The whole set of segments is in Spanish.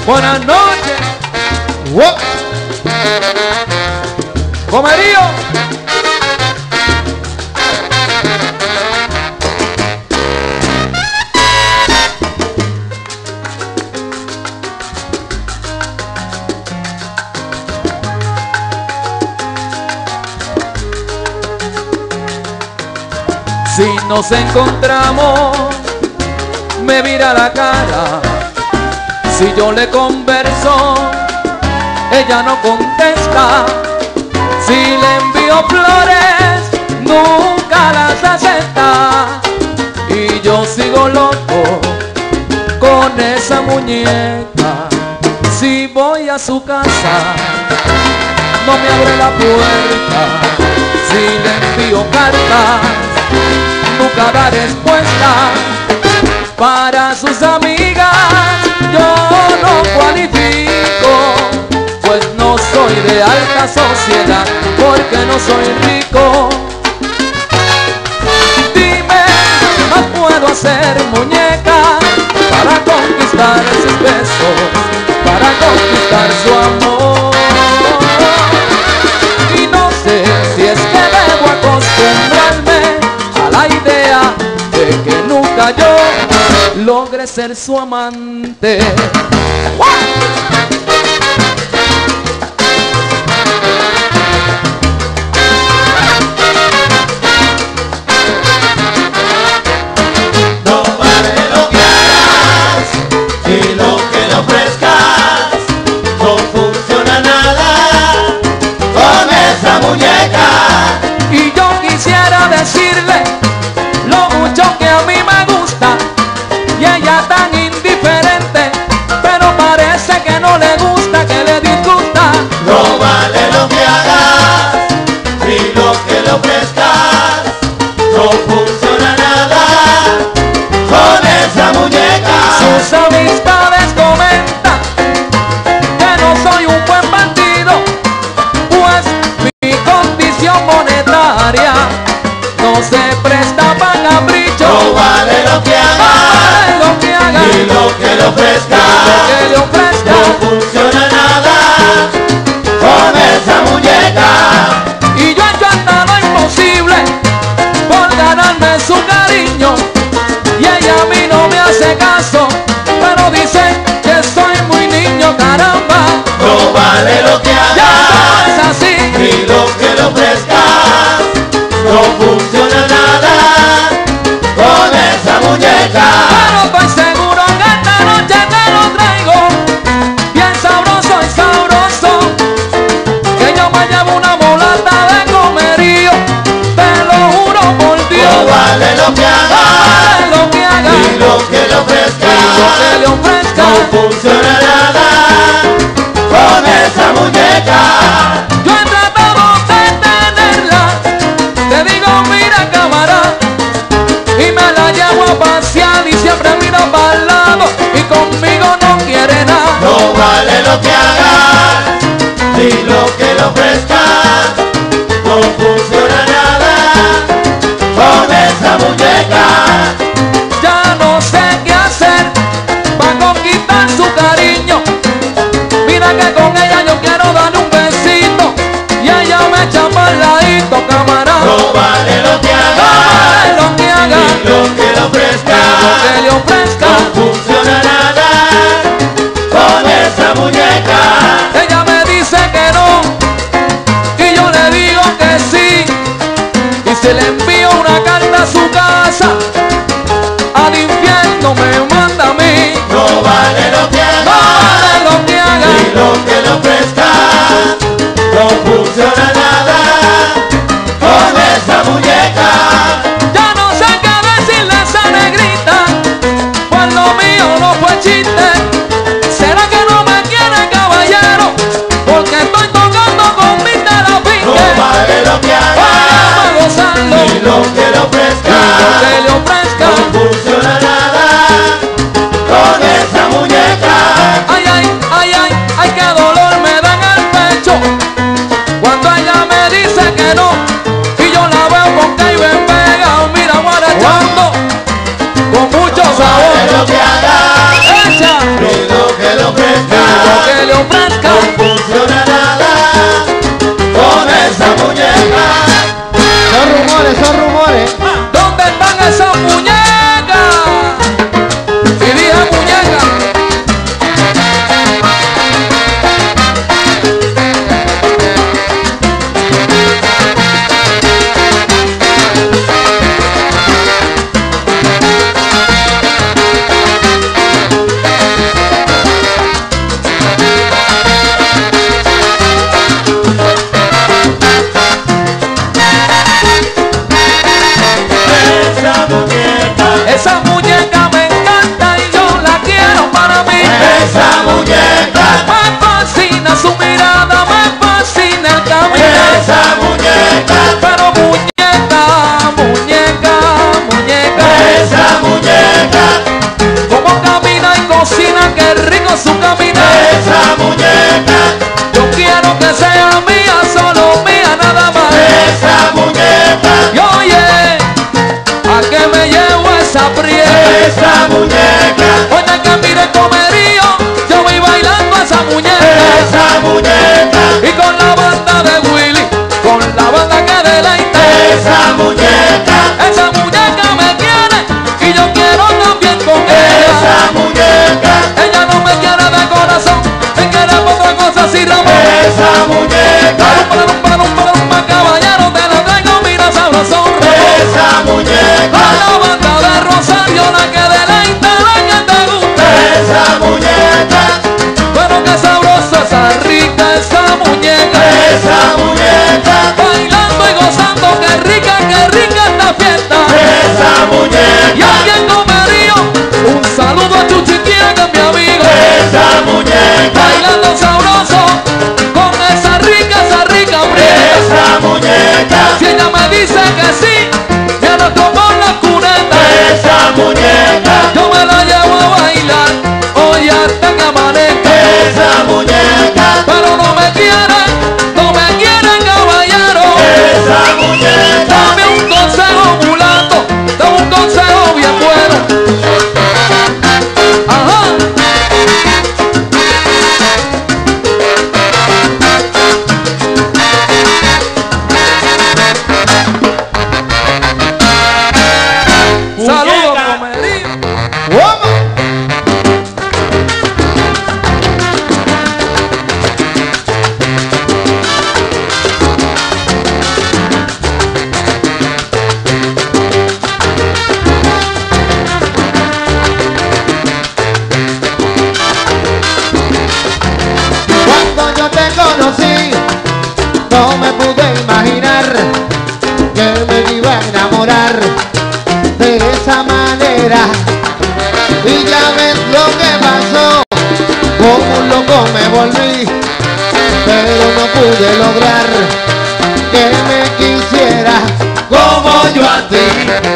Buenas noches. ¡Wow! Comerío. Si nos encontramos, me mira la cara. Si yo le converso, ella no contesta. Si le envío flores, nunca las acepta. Y yo sigo loco con esa muñeca. Si voy a su casa, no me abre la puerta. Si le envío cartas, nunca da respuesta. Para sus amigas yo no cualifico, pues no soy de alta sociedad, porque no soy rico. Dime, ¿qué más puedo hacer, muñeca, para conquistar sus besos, para conquistar su amor? Y no sé si es que debo acostumbrarme a la idea de que nunca yo logre ser su amante. No vale lo que hagas y lo que le ofrezcas, no funciona nada con esa muñeca. Y yo quisiera decirle lo mucho que a mí me gusta, y ella tan indiferente, pero parece que no le gusta, que le disgusta. No vale lo que hagas y lo que le ofrezcas, no funciona nada con esa muñeca. Sus amistades comentan que no soy un buen bandido, pues mi condición monetaria no se presta para capricho. No vale lo que hagas y lo que le ofrezcas, no funciona nada con esa muñeca. Y yo he hecho hasta lo imposible por ganarme su cariño, y ella a mí no me hace caso, pero dice que soy muy niño, caramba. No vale lo que Ya hagas es así. y lo que le ofrezcas, no funciona nada con esa muñeca. Pero estoy seguro que esta noche te lo traigo bien sabroso y sabroso, que yo me llevo una mulata de comerío, te lo juro por Dios. No vale lo que hagas Lo que haga y lo que le y lo que ofrezcas, le ofrezca, no funciona nada con esa muñeca. yo he tratado de tenerla, te digo mira cámara, y me la llevo a pasear y siempre mira para el lado, y conmigo no quiere nada. No vale lo que hagas y lo que le ofrezcas, no funciona nada con esa muñeca. Ya no sé qué hacer para conquistar su cariño. Mira que con ella yo quiero darle un besito, y ella me echa para el ladito, camarada. No vale lo que hagas Lo que haga y lo que le ofrezcas, que le ofrezca, no funciona nada con esa muñeca. ella me dice que no, y yo le digo que sí. Y si le envío una carta a su casa, al infierno me manda a mí. No vale lo que hagas Lo que haga y lo que le ofrezcas, no funciona nada con esa muñeca. ya no sé qué decirle a esa negrita, pues lo mío no fue chiste. ¿Será que no me quiere, caballero? Porque estoy tocando con mi terapia. No vale lo que hagas Para gozarlo y lo que le y lo ofrezcas, que le ofrezca. no funciona nada con esa muñeca. Ay, ay, ay, ay, ay, qué dolor me da en el pecho cuando ella me dice que no, y yo la veo con que iba pegado, mira, guarachando con mucho No vale lo sabor. que hagas Echa. y lo que le ofrezcas, con su caminar. Esa muñeca, Yo quiero que sea mía, solo mía, nada más. esa muñeca, Y oye, ¿a qué me llevo esa prieta? esa muñeca, Oye, que mire el comerío, yo voy bailando a esa muñeca. esa muñeca, Y con la banda de Willy, con la banda que deleita. esa muñeca, Esa muñeca me quiere y yo quiero también con ella. esa muñeca, Ella no me quiere de corazón, me quiere por otra cosa así, Ramón. esa muñeca, Caballero, te la traigo, mira sabrosón, Ramón. esa muñeca, Con la banda de Rosario, la que deleita, la que te gusta. esa muñeca, Pero que sabrosa, esa rica, esa muñeca. esa muñeca, Bailando y gozando, que rica esta fiesta. esa Y muñeca, aquí en Comerío, un saludo a Chuchiquía, que es mi amigo. esa muñeca, Bailando sabroso, con esa rica prieta. esa muñeca, Si ella me dice que sí, ya no como la cuneta. esa muñeca, Yo me la llevo a bailar, hoy hasta que amanezca. esa muñeca, Pero no me quieren, caballero. esa muñeca, Dame un consejo, mulato, dame un consejo bien bueno. Ajá. Saludos, Comerío. Cuando yo te conocí, no me pude imaginar que me iba a enamorar de esa manera. Y ya ves lo que pasó, como un loco me volví, pero no pude lograr que me quisiera como yo a ti.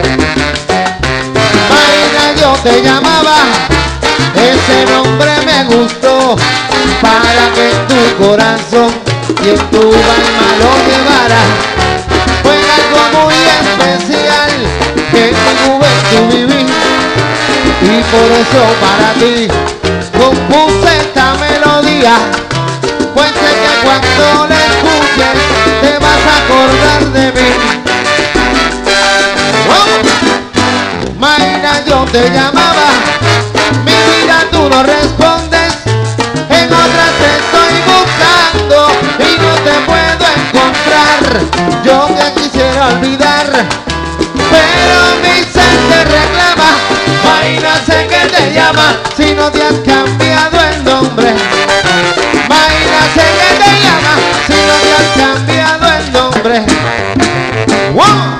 Mayra, yo te llamaba, ese nombre me gustó, para que en tu corazón y en tu alma lo llevara. Fue algo muy especial que en mi juventud viví, y por eso para ti compuse esta melodía, pues sé que cuando la escuches te vas a acordar de mí. ¡Oh! Mayra, yo te llamaba, mi vida tú no respondes, en otras te estoy buscando y no te puedo encontrar. Yo te quisiera olvidar, pero mi ser te reclama. Mayra, sé que te llama, si no te has cambiado el nombre. Mayra, sé que te llama, si no te has cambiado el nombre. ¡Wow!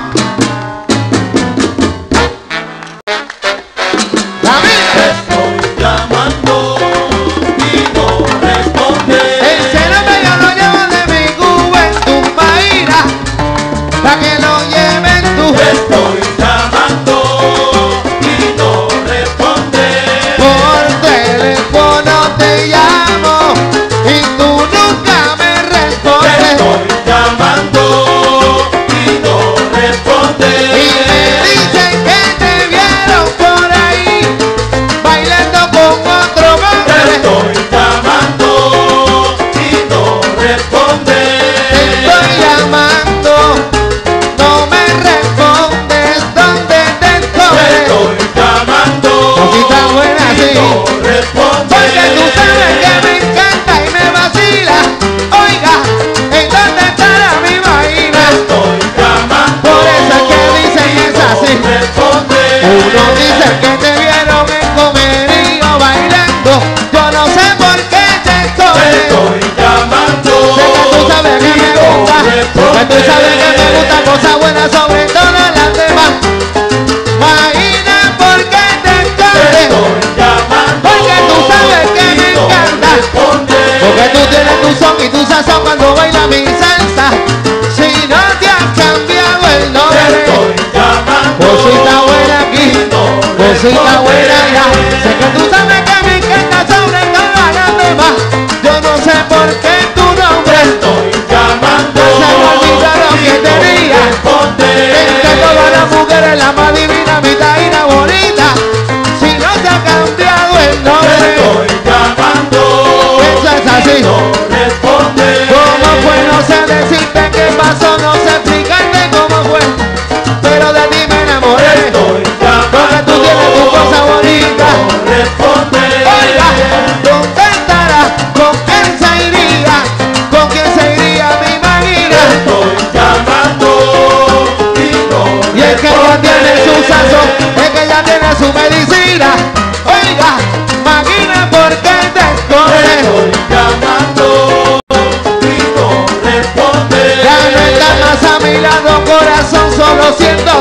Estoy llamando y no responde. Ese nombre yo lo llevo de mi juventud, Mayra, pa' que lo lleven tú. Estoy llamando y no responde. Por teléfono te llamo y tú nunca me respondes. Estoy llamando y no responde. Y me dicen que te vieron por ahí bailando con otro hombre. Estoy llamando y no responde. Te estoy llamando, no me respondes, ¿dónde te escondes? Estoy llamando Cosita buena, sí. y no responde. Porque tú sabes que me encanta y me vacila. Oiga, ¿en dónde estará mi vaina? Estoy llamando. Por eso es que dicen es así. Responde. Uno dice que te vieron en Comerío bailando. Yo no sé por qué te escondes. Estoy llamando. Sé que tú sabes que me gusta. Porque tú sabes que me gusta cosas buenas sobre todas las demás. Vaina, ¿por qué te escondes? Estoy llamando. Porque tú sabes que me y no encanta. responde. Porque tú tienes tu son y tu sazón cuando baila mi salsa. Si no te has cambiado el nombre, Estoy llamando. cosita buena aquí, y no cosita buena allá. responde. Sé que tú sabes que me encanta sobre todo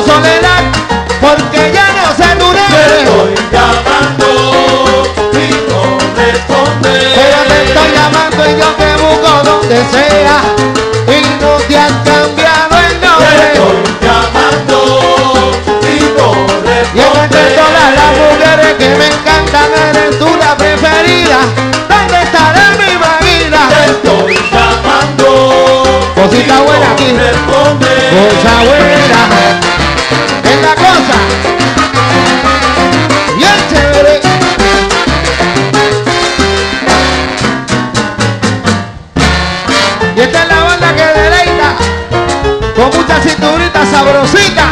siento soledad, porque ya no sé tu Te nombre. estoy llamando y no respondes. Pero te estoy llamando y yo te busco donde sea, y no te has cambiado el Te nombre. estoy llamando y no Y entre todas las respondes. mujeres que me encantan, eres tú la preferida. ¿Dónde estará mi Maguila? Te estoy llamando. Cosita y no buena aquí. respondes. Cosa buena es la cosa. Bien chévere. Y esta es la banda que deleita con mucha cinturita sabrosita.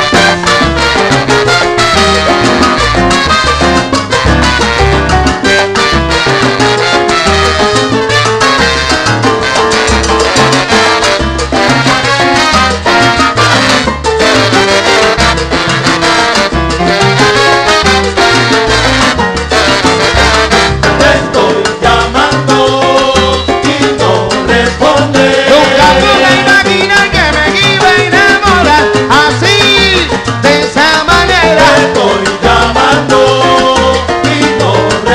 Te estoy llamando y no respondes. Nunca pude imaginar que me iba a enamorar así, de esa manera. Te estoy llamando y no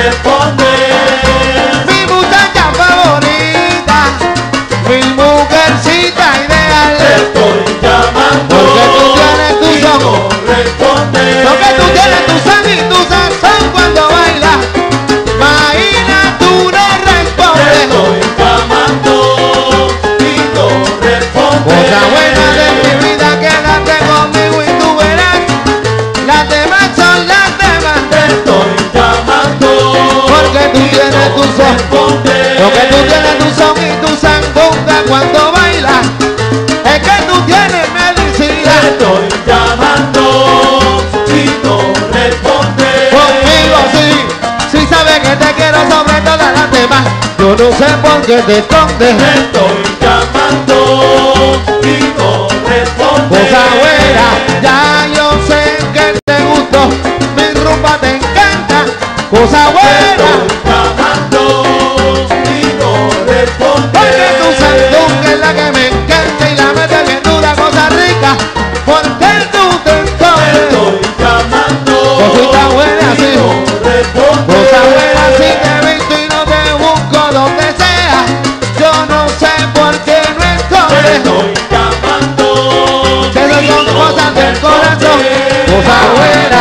respondes. Mi muchacha favorita, mi mujercita Te ideal. estoy llamando Porque tú tienes tu y son. no respondes. Porque tú tienes tu sang y tu sazón cuando bailas. Maína, tú no Te respondes. estoy llamando y no respondes. Cosa buena de mi vida, quédate conmigo y tú verás. Las demás son las demás. Te estoy llamando Porque tú y tienes no tu son. respondes. Porque tú tienes tu son y tu sandunga cuando bailas. Es que tú tienes Te medicina. estoy llamando y no respondes. Conmigo sí sabes que te quiero sobre todas las demás. Yo no sé por qué te escondes. Te estoy llamando y no respondes. Cosa buena, ya yo sé que te gustó. Mi rumba te encanta. Cosa Te buena, estoy llamando y no respondes. porque tu sandunga es la que me encanta y la mete bien dura, cosa rica. Porque tú te Te escondes. estoy llamando Cosita buena, y sí. no respondes. Cosa buena, si te he visto y no te busco donde sea. Yo no sé por qué no Te escondes. estoy llamando Que no y son no cosas del corazón. respondes. Cosa buena.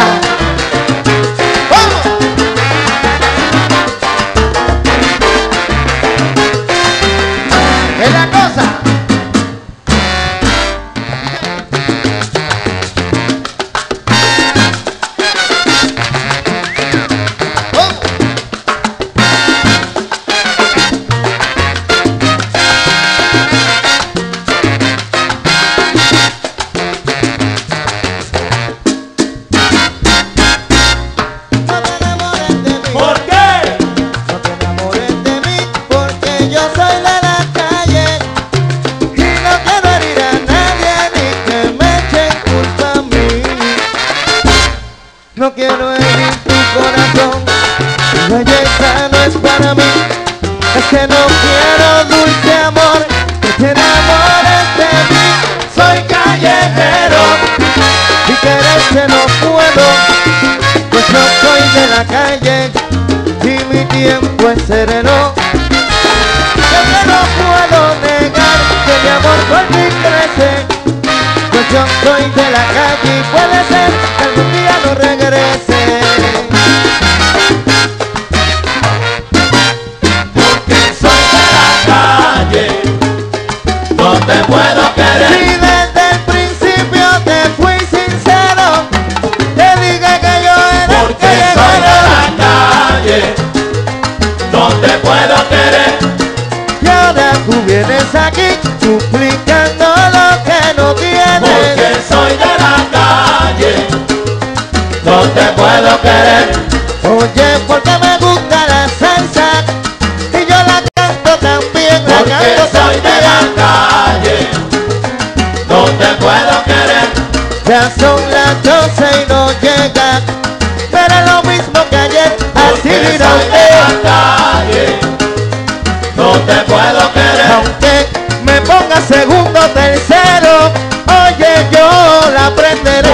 ¡Vamos! Es la cosa. ¡Vamos! ¿Por qué? No te enamores de mí porque yo soy de la calle y no quiero herir a nadie ni que me echen culpa a mí. No quiero herir tu corazón, tu belleza no es para mí. Es que no quiero dulce amor, que te enamores de mí. Soy callejero y quererte no puedo, pues no soy de la calle y mi tiempo es sereno. Yo que no puedo negar que mi amor por ti crece, pues yo soy de la calle y puede ser que algún día no regrese. Porque soy de la calle. No te puedo Si querer. desde el principio te fui sincero, te dije que yo era el Porque soy de callejero. la calle. No te puedo querer. Y ahora tú vienes aquí suplicando lo que no tienes. Porque soy de la calle. No te puedo querer. Oye, porque me gusta la salsa y yo la canto también, la Porque canto soy de la también. calle. No te puedo querer. Ya son las 12 y no llegas, pero es lo mismo que ayer, así Porque dirá soy de la usted. calle. No te puedo querer. Aunque me ponga segundo, tercero, oye, yo la aprenderé.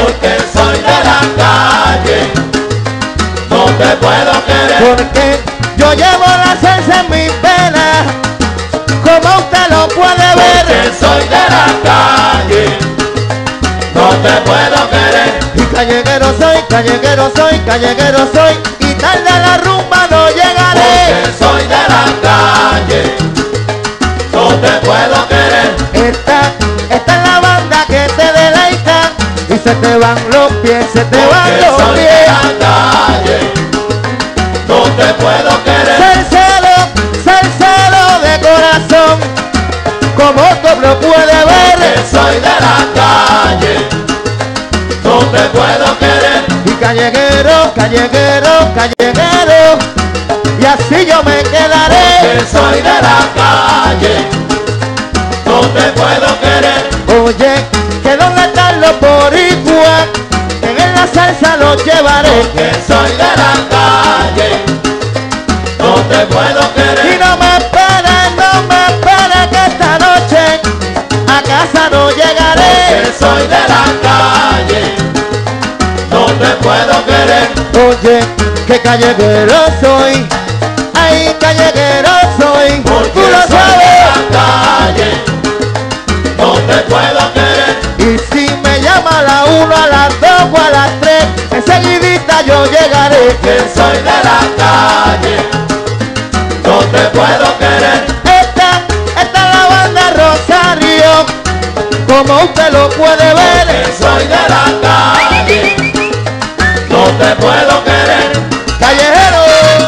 te puedo querer. Porque yo llevo la salsa en mis venas, como usted lo puede ver. Porque soy de la calle, no te puedo querer. Y calleguero soy, calleguero soy, calleguero soy, y tarde a la rumba no llegaré. Porque soy de la calle, no te puedo querer. Esta es la banda que te deleita, y se te van los pies, se te van Porque los soy de pies. la calle, no te puedo querer. Salsero de corazón, como tú lo puedes ver. Porque soy de la calle, no te puedo querer. Y calleguero, calleguero, calleguero, y así yo me quedaré. Porque soy de la calle, no te puedo querer. Oye, que dónde están los boricuas, que en la salsa los llevaré. Porque soy de la calle, no te puedo Y querer. no me esperes que esta noche a casa no llegaré. Porque soy de la calle, no te puedo querer. Oye, que calleguero soy, ay, calleguero soy, Porque tú lo soy de sabes. la calle, no te puedo querer. Y si me llama a la 1, a las 2 o a las 3, enseguidita yo llegaré. Porque soy de la calle, no te puedo querer. Esta es la banda Rosario, como usted lo puede ver. Porque soy de la calle, no te puedo querer. Callejero.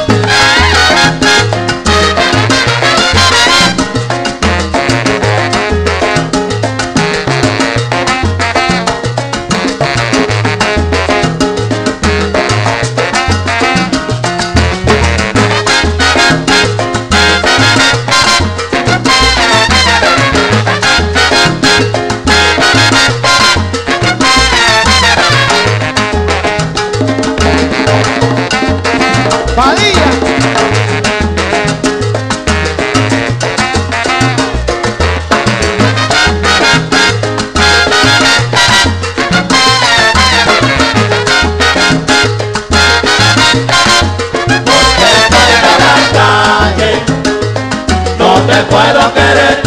Padilla. Porque soy de la calle, no te puedo querer.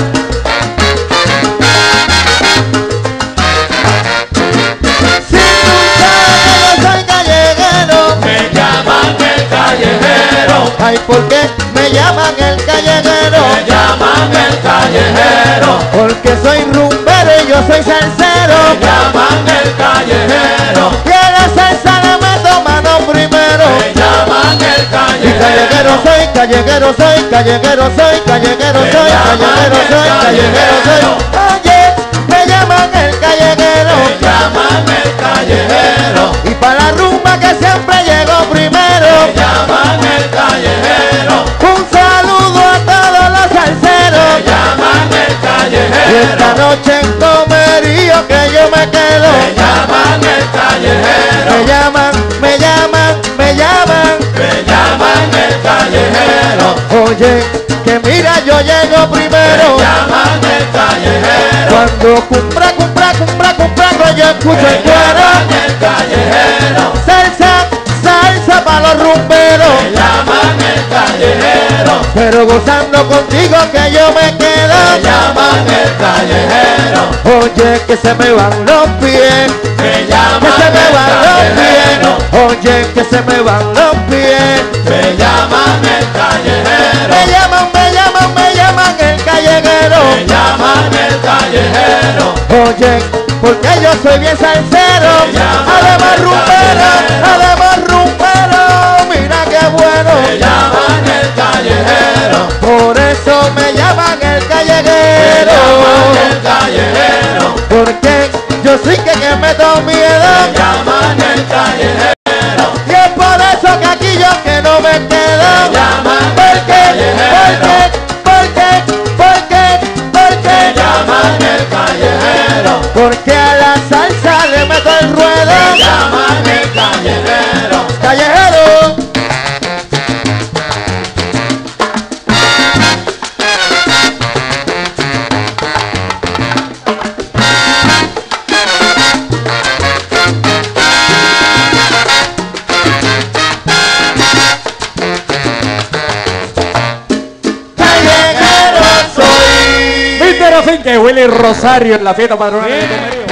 Si tú sabes que yo soy calleguero, Me llaman el callejero, ay, ¿por qué me llaman el calleguero? me llaman el callejero, Porque soy rumbero y yo soy salsero. me llaman el callejero, Y a la salsa le meto mano primero. me llaman el Y calleguero callejero, soy, calleguero soy, calleguero soy, calleguero Me soy, llaman calleguero el soy, calleguero soy. callejero. Oye, me llaman el calleguero. me llaman el callejero, Y para la rumba que siempre llego primero. me llaman el callejero, Un saludo a todos los me salseros. llaman el Y esta callejero, noche en comerío que yo me quedo. me llaman el callejero, Me llaman, me llaman, me llaman. me llaman el callejero, Oye, que mira yo llego primero. me llaman el callejero, Cuando cumpra, yo escucho el me cuero. llaman el callejero, Salsa, salsa para los rumberos. me llaman el callejero, Pero gozando contigo que yo me quedo. me llaman el callejero, Oye, que se me van los pies. me Que llaman se me el van los callejero, pies. Oye, que se me van los pies. me llaman el callejero, Me llaman, me llaman, me llaman el calleguero. me llaman el callejero, Oye, porque yo soy bien salsero. Me llaman Además el rumbero, callejero. además rumbero. Mira qué bueno. me llaman el callejero, Por eso me llaman el me calleguero. llaman el callejero, Porque yo sí que meto miedo. me llaman el callejero, Y es por eso que aquí yo que no me quedo. me llaman el Porque, callejero, porque, me llaman el callejero, porque a la salsa le meto el ruedo. me llaman el callejero. Callejero. finca de Willy Rosario en la fiesta patronal de Comerío.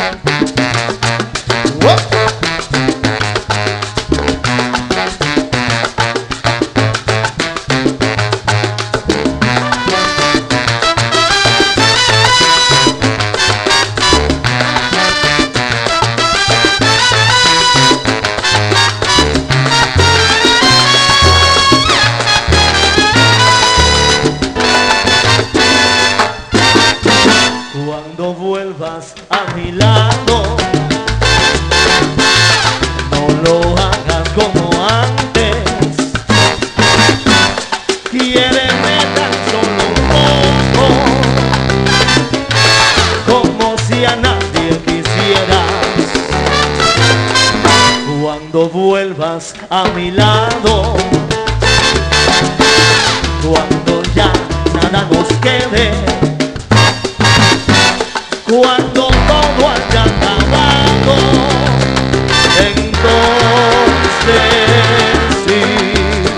Cuando vuelvas a mi lado, no lo hagas como antes. Quiéreme tan solo un poco, como si a nadie quisieras. Cuando vuelvas a mi lado, cuando ya nada nos quede, cuando todo haya acabado, entonces sí.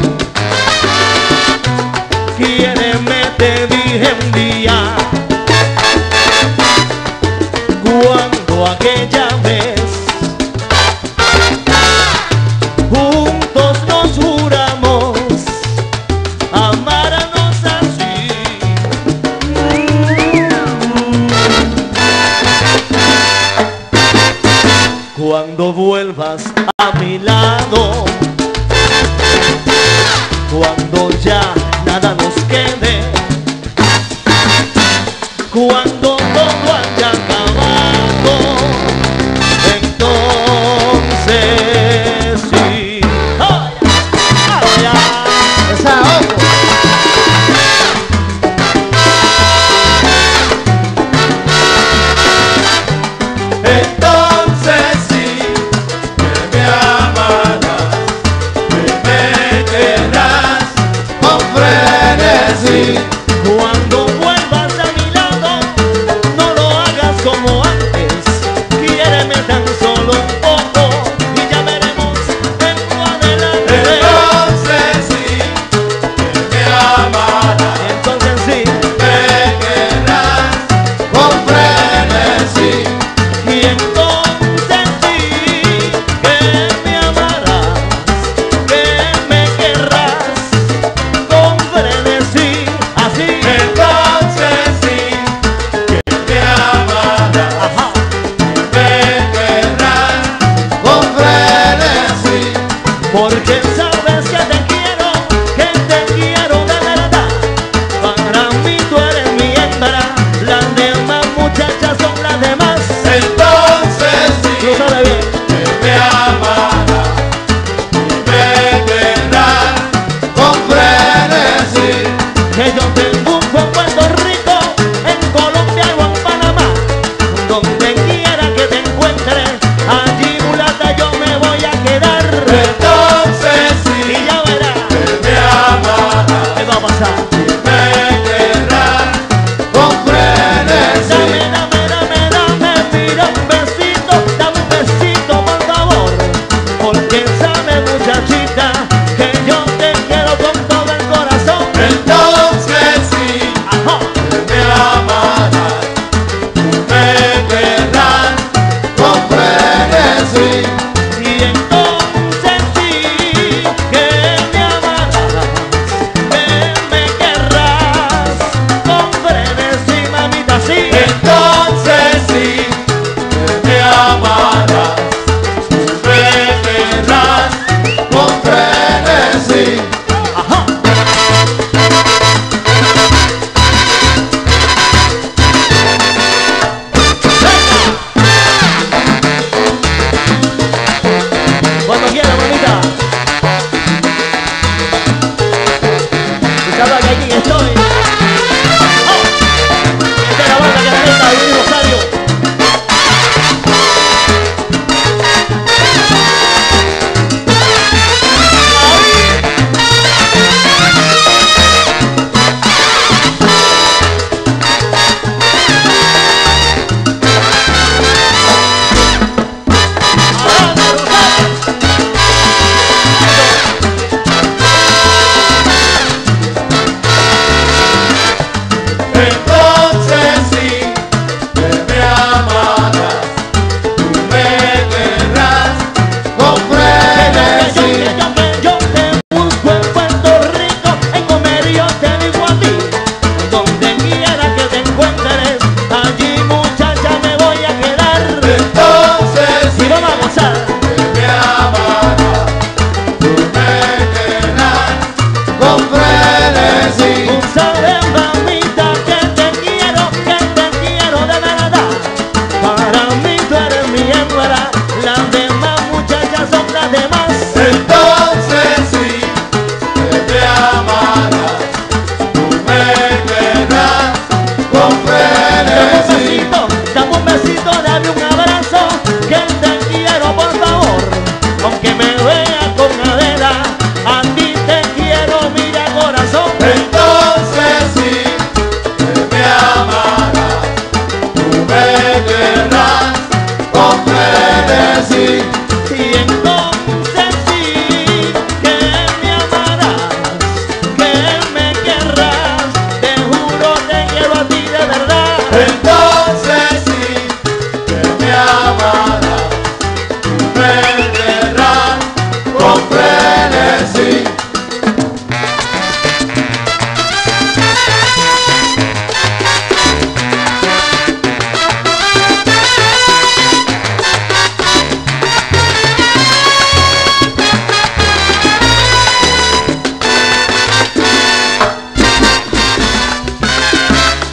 Quiéreme, te dije un día, cuando aquella vez juntos nos juramos amarnos así. Cuando vuelvas a mi lado, cuando ya nada nos quede, cuando todo haya acabado, entonces sí. ¡Ay, ay, ay! Esa ojo. Entonces sí, que me amarás, que me querrás Con frenesí. cuando vuelvas a mi lado. No lo hagas como antes, quiéreme tan solo un poco y ya veremos en tu adelante. Entonces sí, que me amarás, Entonces sí, me querrás con frenesí. y entonces sí, que me amarás, que me querrás con frenesí. Así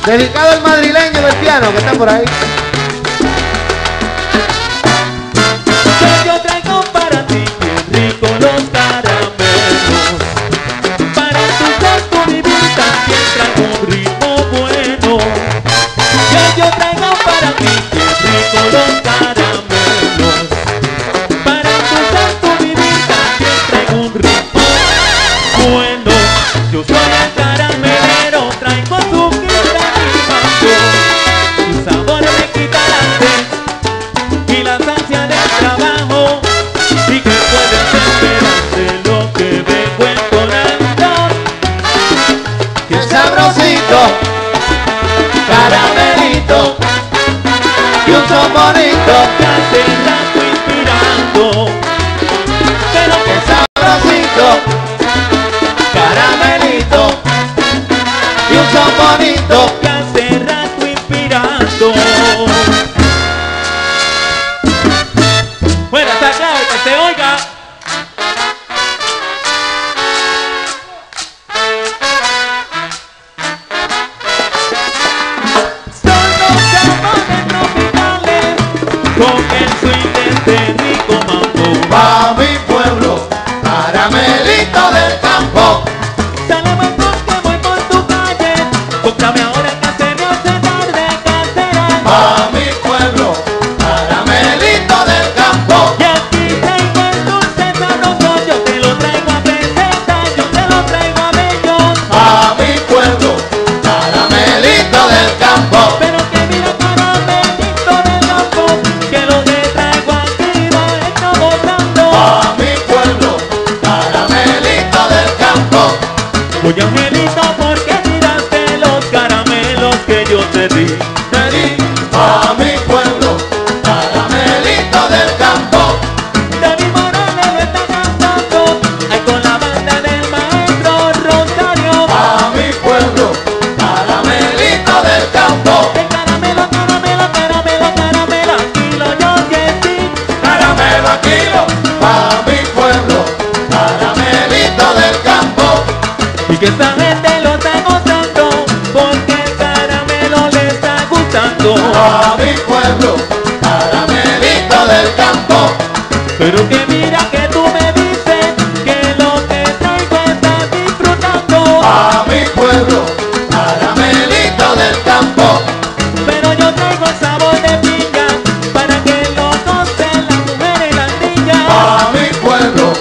Dedicado al madrileño del piano que está por ahí. Que yo traigo para ti bien rico los caramelos. Para endulzar tu vivir también traigo un ritmo bueno. Que yo traigo para ti bien rico los caramelos. Para endulzar tu vivir también traigo un ritmo bueno. Yo soy el caramelero, traigo su quita y mango. Tu sabor me quita la sed y la ansia del trabajo. Y que puedes esperar de lo que vengo entonando. ¡Qué sabrosito! Caramelito y un son bonito. Que hace rato inspirando. Pero ¡Qué sabrosito! Caramelito y un son bonito. que hace rato inspirando. Bueno, está claro que se oiga. Son los jamones tropicales con el swing de este rico mambo. Pa' mi pueblo, caramelito del campo. Salamanca que voy por tu calle, cómprame ahora que se me hace tarde casera. Pa' mi pueblo, caramelito del campo. Y aquí tengo el dulce sabroso, yo te lo traigo a presentar, yo te lo traigo a bello. Pa' mi pueblo, caramelito del campo. Pero que mira caramelito del campo, que lo que traigo aquí va hecho gozando. Pa' mi pueblo, caramelito del campo. Oye Angelito, ¿por qué tiraste los caramelos que yo te di? Te di. Pa' mi pueblo, caramelito del campo. David Morales lo está cantando, ahí con la banda del maestro Rosario. Pa' mi pueblo, caramelito del campo. De caramelo, caramelo, caramelo, caramelo, kilo yo que sí. Caramelo a kilo, pa' mi pueblo, caramelito del campo. Y que esa gente lo está gozando, porque el caramelo le está gustando. Pa' mi pueblo, caramelito del campo. Pero que mira que tú me dices que lo que traigo estás disfrutando. Pa' mi pueblo, caramelito del campo. Pero yo traigo el sabor de piña para que lo gocen las mujeres y las niñas. Pa' mi pueblo,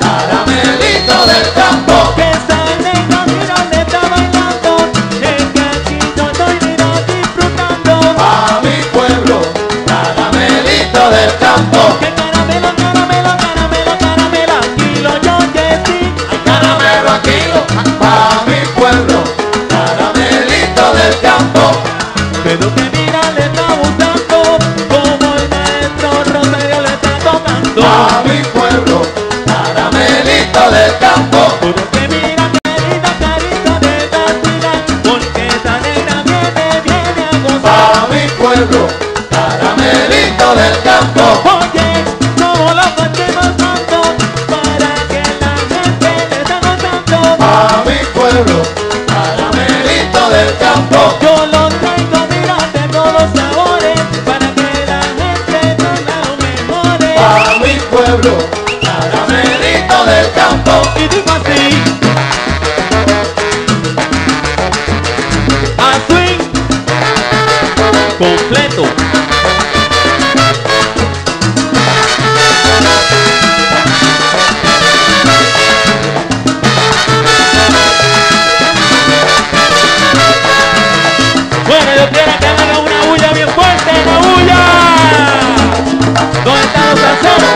caramelito del campo. Que esa negra mira le está bailando, es que aquí yo estoy mira disfrutando. Pa' mi pueblo, caramelito del campo. Que caramelo, caramelo, caramelo, caramelo, kilo yo que sí. Ay, Caramelo a kilo, pa' mi pueblo, caramelito del campo. pero que mira le está gustando, como el maestro Rosario le está tocando. Pa' mi pueblo, caramelito del campo. Pero que mira querida carita de vacila, porque esa negra viene a gozar. Pa' mi pueblo, caramelito del campo. Oye, somos los continuos santos, para que la gente le está gozando. Pa' mi pueblo, caramelito del campo. Yo lo traigo, mira, de todos los sabores, para que la gente tenga los mejores. Pa' mi pueblo, caramelito del campo. Y digo así, a swing completo. Bueno, yo quiero que me haga una bulla bien fuerte, una bulla. ¿Dónde están los salseros?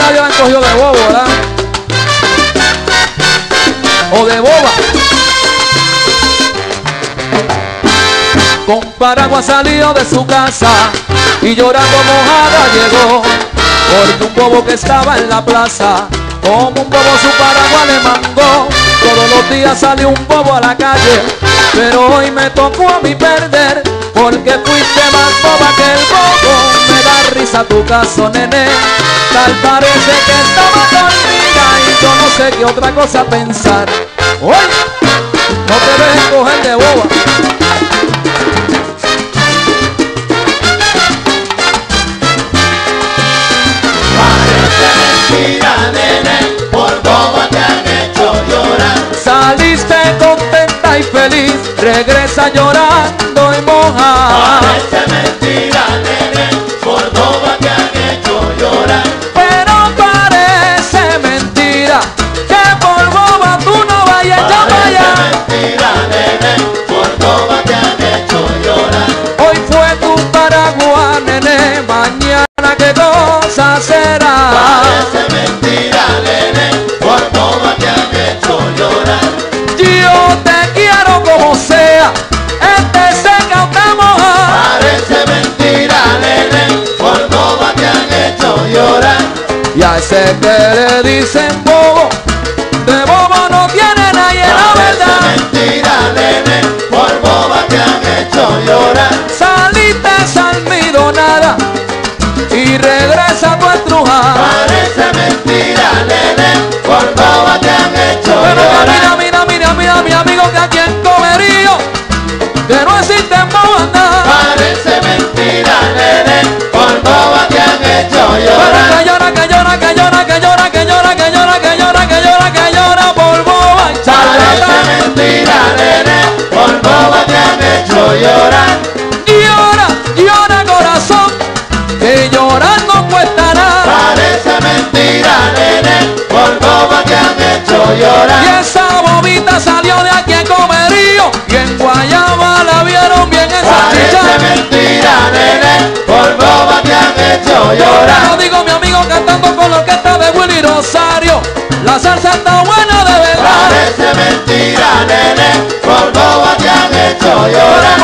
nadie la han cogido de bobo, ¿verdad? O de boba. Con paraguas salió de su casa y llorando mojada llegó, porque un bobo que estaba en la plaza, como un bobo su paraguas le mangó. Todos los días sale un bobo a la calle, pero hoy me tocó a mí perder, porque fuiste más boba que el bobo. Me da risa tu caso, nene, tal parece que estaba dormida y yo no sé qué otra cosa pensar. Hoy no te dejes coger de boba. Mentira, nene, por boba te han hecho llorar. Saliste contenta y feliz, regresa llorando y mojada. Parece mentira, nene, por boba te han hecho llorar. Pero parece mentira que por boba tú no vayas a vaya. Parece mentira, nene, por boba te han hecho llorar. Hoy fue tu paraguas, nene, mañana qué cosa será. Parece mentira, nene, por boba te han hecho llorar. Yo te quiero como sea, seca o te moja. Parece mentira, nene, por boba te han hecho llorar. Y a ese que le dicen bobo, de bobo no tiene nadie la verdad. Parece mentira, nene, por boba te han hecho llorar. Saliste salmidonada y regresa tu estrujada. Parece mentira, nene, por boba te han hecho Pero llorar. mira, mi amigo, que aquí en Comerío, que no existen bobas nada. Parece mentira, nene, por boba te han hecho llorar. Pero que llora, que llora, que llora, que llora, que llora, que llora, que llora, que llora, que llora por boba y charlatán. Parece mentira, nene, por boba te han hecho llorar. Llora, llora corazón, que llorar no cuesta nada. Parece mentira, nene, por boba te han hecho Y llorar. esa bobita salió de aquí en Comerío y en Guayama la vieron bien Parece ensalchichada. mentira, nene, por boba te han hecho Yo llorar. lo digo, mi amigo, cantando con la orquesta de Willy Rosario. La salsa está buena de verdad. Parece mentira, nene, por boba te han hecho Pero llorar.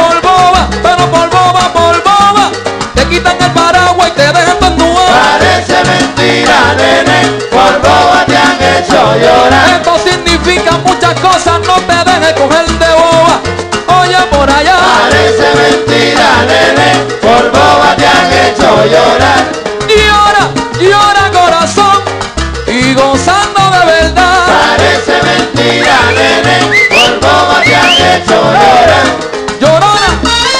por boba, te quitan el paraguas y te dejan penduar. Parece mentira, nene, por boba te han hecho llorar. Esto significa muchas cosas, no te dejes coger de boba. Oye por allá, Parece mentira, nene, por boba te han hecho llorar. llora, llora corazón y gozando de verdad. Parece mentira, nene, por boba te han hecho llorar. Llorona.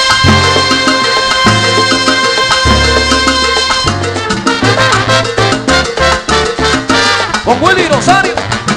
Con Willy Rosario.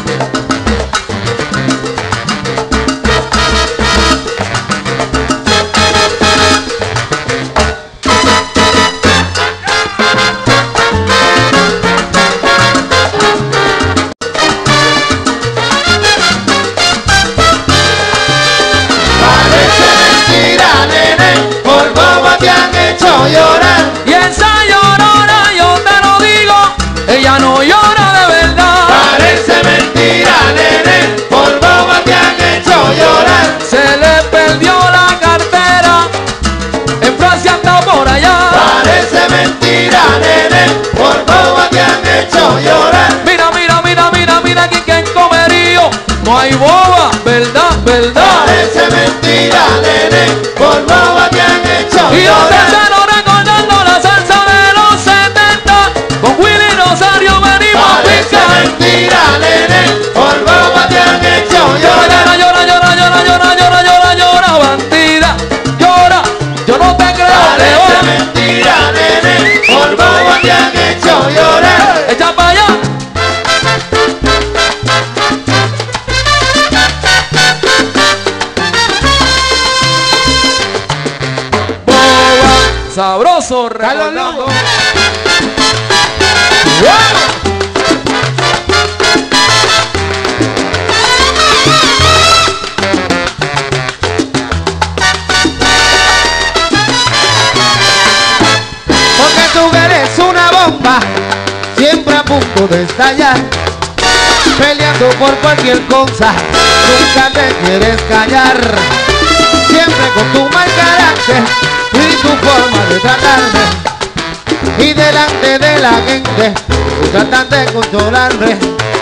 Parece mentira, nene, por boba te han hecho llorar. Y esa llorona, yo te lo digo, ella no llora de verdad. Parece mentira, nene, por boba te han hecho llorar. Se le perdió la cartera, en Francia está por allá. Parece mentira, nene, por boba te han hecho llorar. Mira aquí que en Comerío no hay boba, verdad, verdad. Parece mentira, nene, por boba te han hecho Y yo llorar. tercero recordando la salsa de los 70, con Willy Rosario venimos a Parece picar. mentira, nene, por boba te han hecho llorar. Llora, bandida, llora, yo no te creo, Parece León. mentira, nene, por boba te han hecho llorar. Echa para allá. Boba, sabroso, recordando. Porque tú eres una bomba, siempre punto de estallar, peleando por cualquier cosa, nunca te quieres callar, siempre con tu mal carácter y tu forma de tratarme, y delante de la gente tú tratas de controlarme.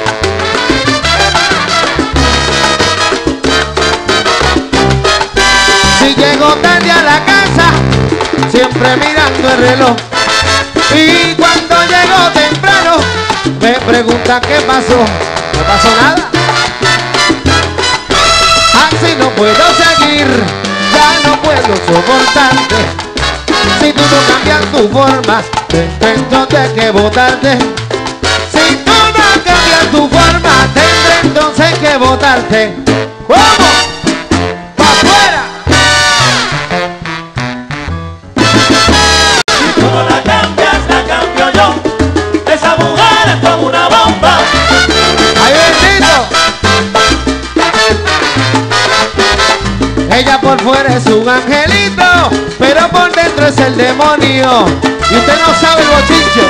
Si llego tarde a la casa, siempre mirando el reloj, y cuando llego temprano me preguntan qué pasó. No pasó nada. Así no puedo seguir, ya no puedo soportarte. Si tú no cambias tu forma, tendré entonces que votarte. Si tú no cambias tu forma, tendré entonces que votarte. ¿Cómo? ¡Pa' afuera! Si tú no la cambias, la cambio yo. Esa mujer es como una bomba. ¡Ay, bendito! Ella por fuera es un angelito, pero por dentro es el demonio. Y usted no sabe el bochinche.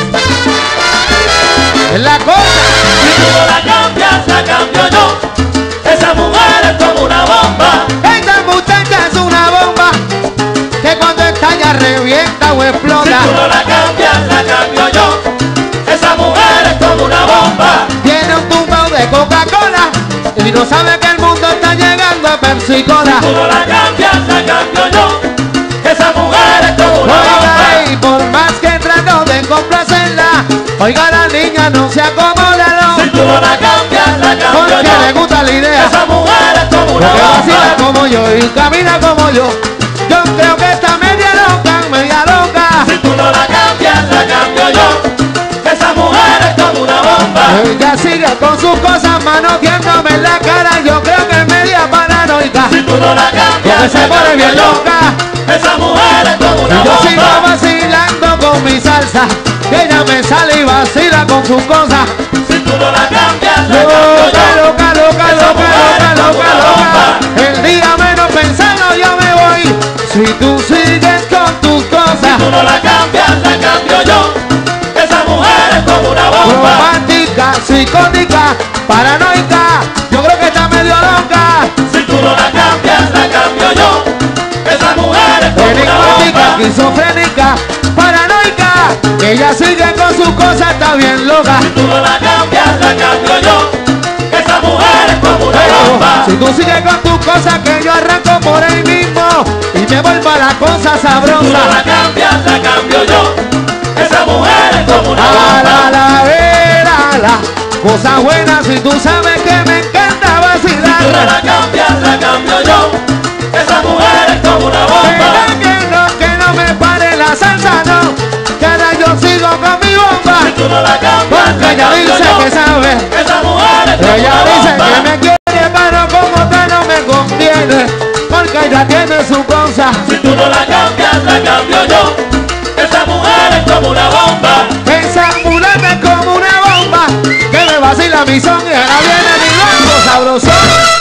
Es la cosa. Si tú no la cambias, la cambio yo. Esa mujer es como una bomba. Esta muchacha es una bomba que cuando estalla revienta o Si explota. tú no la cambias, la cambio yo. Esa mujer es como una bomba. Tiene un tumbao de Coca-Cola y no sabe que el mundo está llegando a Pepsi Cola. Si tú no la cambias, la cambio yo. Esa mujer es como una bomba. Oiga, y por más que trato de complacerla, oiga, la niña no se acomoda, no. Si tú no la cambias, la cambio Porque le yo. gusta la idea, Esa mujer es como una porque vacila bomba. como yo y camina como yo. Yo creo que está media loca, media loca. Si tú no la cambias, la cambio yo. Esa mujer es como una bomba. Ella sigue con sus cosas manoteándome en la cara. Yo creo que es media paranoica, Si tú no la porque cambias, se la pone bien cambio yo. loca. Esa mujer es como una Y yo sigo bomba. vacilando con mi salsa, que ella me sale y vacila con sus cosas. Si tú no la cambias, la Loca, cambio yo. loca, loca, Esa loca, mujer loca, es como loca, una loca. bomba. El día menos pensando yo me voy. Si tú sigues con tus cosas, Tú no la cambias, la cambio yo. Esa mujer es como una bomba. romántica, psicótica, paranoica, yo creo que está medio loca. Si tú no la cambias, la cambio yo. Esa mujer es como una Enigmática, bomba. esquizofrénica, paranoica, ella sigue con sus cosas, está bien loca. Si tú no la cambias, la cambio yo. Esa mujer es como una bomba. Si tú sigues con tus cosas, que yo arranco por ahí mismo y me vuelvo a la cosa Si tú no sabrosa. la cambias, la cambio yo. Esa mujer es como una A bomba. la vera, la cosa buena, si tú sabes que me encanta Si tú no vacilar. la cambias, la cambio yo. Esa mujer es como una bomba. Pero que no me pare la salsa, no, que ahora yo sigo con mi bomba. Si tú no la cambias, Porque la ella cambio dice yo. que sabe, Esa mujer es como ella una dice bomba. que me quiere, pero como tal no me conviene, porque ella tiene su cosa. Si tú no la cambias, la cambio yo. Esa mujer es como una bomba. Esa mulata es como una bomba que me vacila mi son y ahora viene mi blanco sabroso.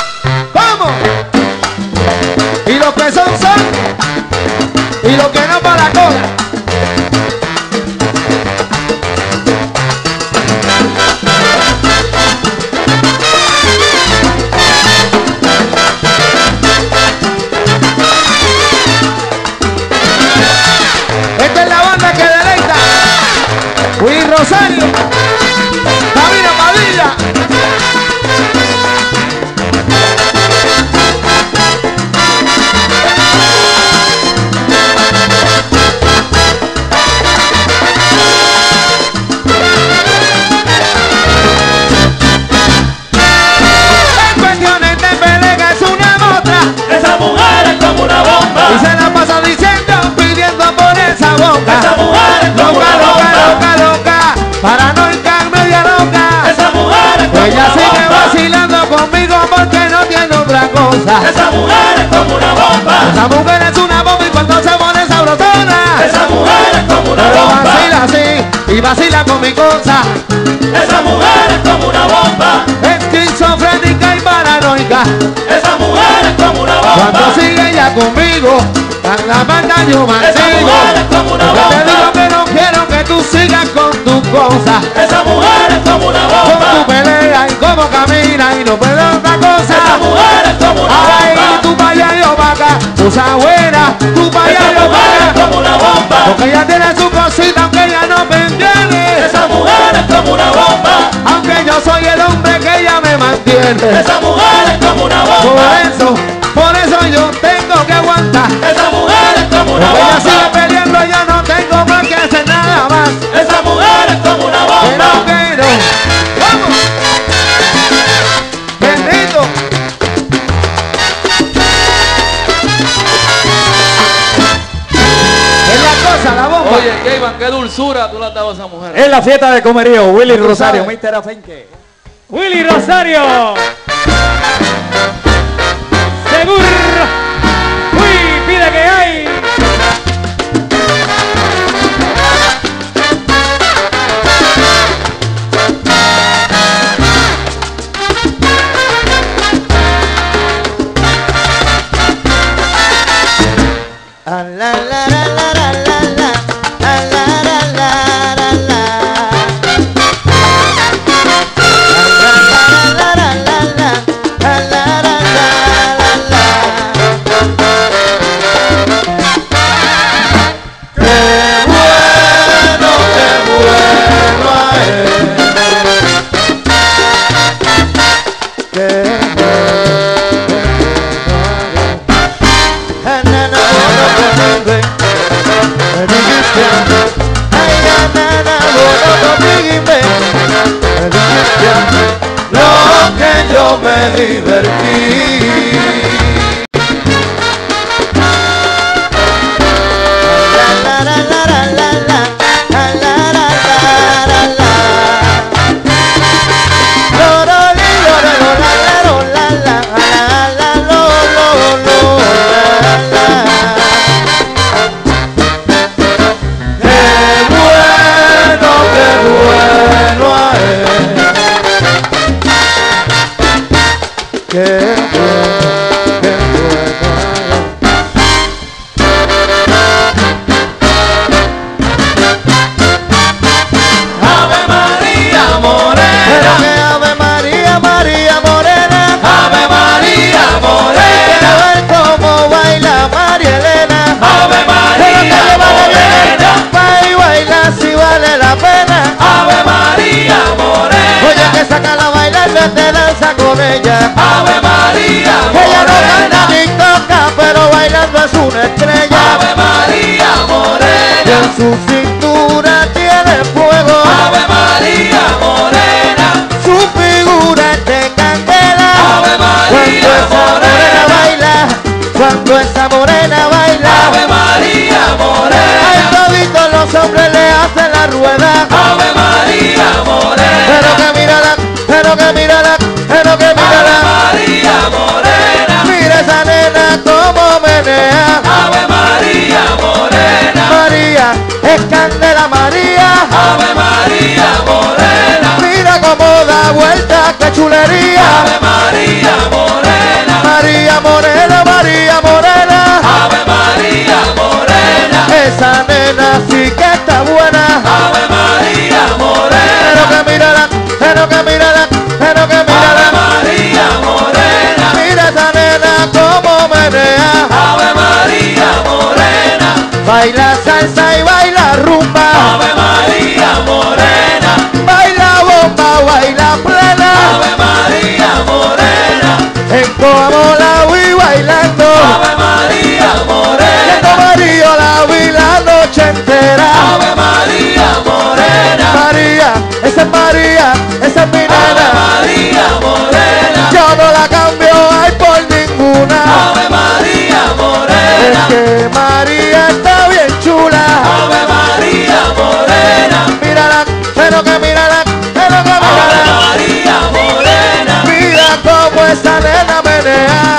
¿Cómo? Y los que son, y los que no para la cola. Esta es la banda que deleita. Luis Rosario, Camila Padilla. En cuestiones de pelega es una motra Esa mujer es como una bomba. y se la pasa diciendo, pidiendo por esa boca. Esa mujer es como Loca, una loca, bomba. loca, loca, paranoica, media loca. Esa mujer es como Ella una sigue bomba. vacilando conmigo porque no tiene otra cosa. Esa mujer es como una bomba. Esa mujer es una bomba y cuando se pone sabrosona, Esa mujer es como una pero bomba. vacila así y vacila con mi cosa. Esa mujer es como una bomba. Esquizofrénica y paranoica. Esa mujer es como una Cuando bomba. sigue ella conmigo, a la banda yo Esa mansigo. mujer es como una Porque te digo bomba. que no quiero que tú sigas con tu cosa. Esa mujer es como una Con tu bomba. pelea y cómo camina y no puede otra cosa. Esa mujer es como una Ay, bomba. tú pa' allá y yo pa' acá, cosa buena, tú pa' allá Esa y yo pa' mujer es acá. como una bomba. Porque ella tiene su cosita aunque ella no me entiende. Esa mujer es como una bomba. Aunque yo soy el hombre que ella me mantiene. Esa mujer es como una bomba. Por eso yo tengo que aguantar. Esa mujer es como una Porque ella sigue bomba. peleando, yo no tengo más que hacer nada más. Esa mujer es como una Que bomba. no, que no. ¡Vamos! ¡Bendito! Es la cosa, la bomba. Oye, Keivan, qué dulzura tú le has dado a esa mujer. Es la fiesta de comerío, Willy Tú Rosario, sabes. Mr. Afenque. Willy Rosario. Seguro. Uy, pide que hay. Ah, la, la, la, la, la, la, la. Ah, la, la, la, la, la. Ah, la, la, la, la, la. Ah, la, la, la, la, la. Qué bueno a él. Qué lo que yo me divertí. La, la, la, la, la, la, la, la, la, la, la. Lo, lo, li, lo, lo, lo, la, la, lo, la, la, la, la, lo, lo, lo, la, la. Qué bueno a él. Qué bueno, qué bueno. Ave María Pero Morena. que Ave María, María Morena. Ave María Quiero Morena. ver cómo baila María Elena. Ave Pero que María le vale bien Morena. el y baila si vale la pena. Ave María Oye Morena. que sacan a bailar, vete danza con ella. Ave María Ella no canta Morena. ni toca, pero bailando es una estrella. Ave María Y en Morena. su cintura tiene fuego. Ave María Morena. Su figura es de candela. Ave María Cuando esa morena baila. Ave María Ay, Morena. toditos los hombres le hacen la rueda. Ave María Morena. Pero que mírala, pero que mírala, pero que Ave mírala. María Morena. Mira esa nena como menea. Ave María Morena. María, es candela María. Ave María Morena. Mira cómo da vuelta, qué chulería. Ave María Morena. María Morena, María Morena. Ave María Morena. Esa nena sí que está buena. Ave María Morena. Pero que mírala, pero que mírala, pero que Ave mírala. María Morena. Mira esa nena como menea. Ave María Morena. Baila salsa y baila rumba. Ave María Morena. Baila bomba, baila plena. Ave María Morena. En Coamola y bailando. Ave María Morena. En Amarillo la vi la noche entera. Ave María Morena. María, esa es María, esa es mi Ave nena. María Morena. Yo no la cambio ay por ninguna. Ave María Es Morena. que María está bien chula. Ave María Morena. Mírala, pero que mírala, pero que Ave mírala. María Morena. Mira cómo esa nena menea.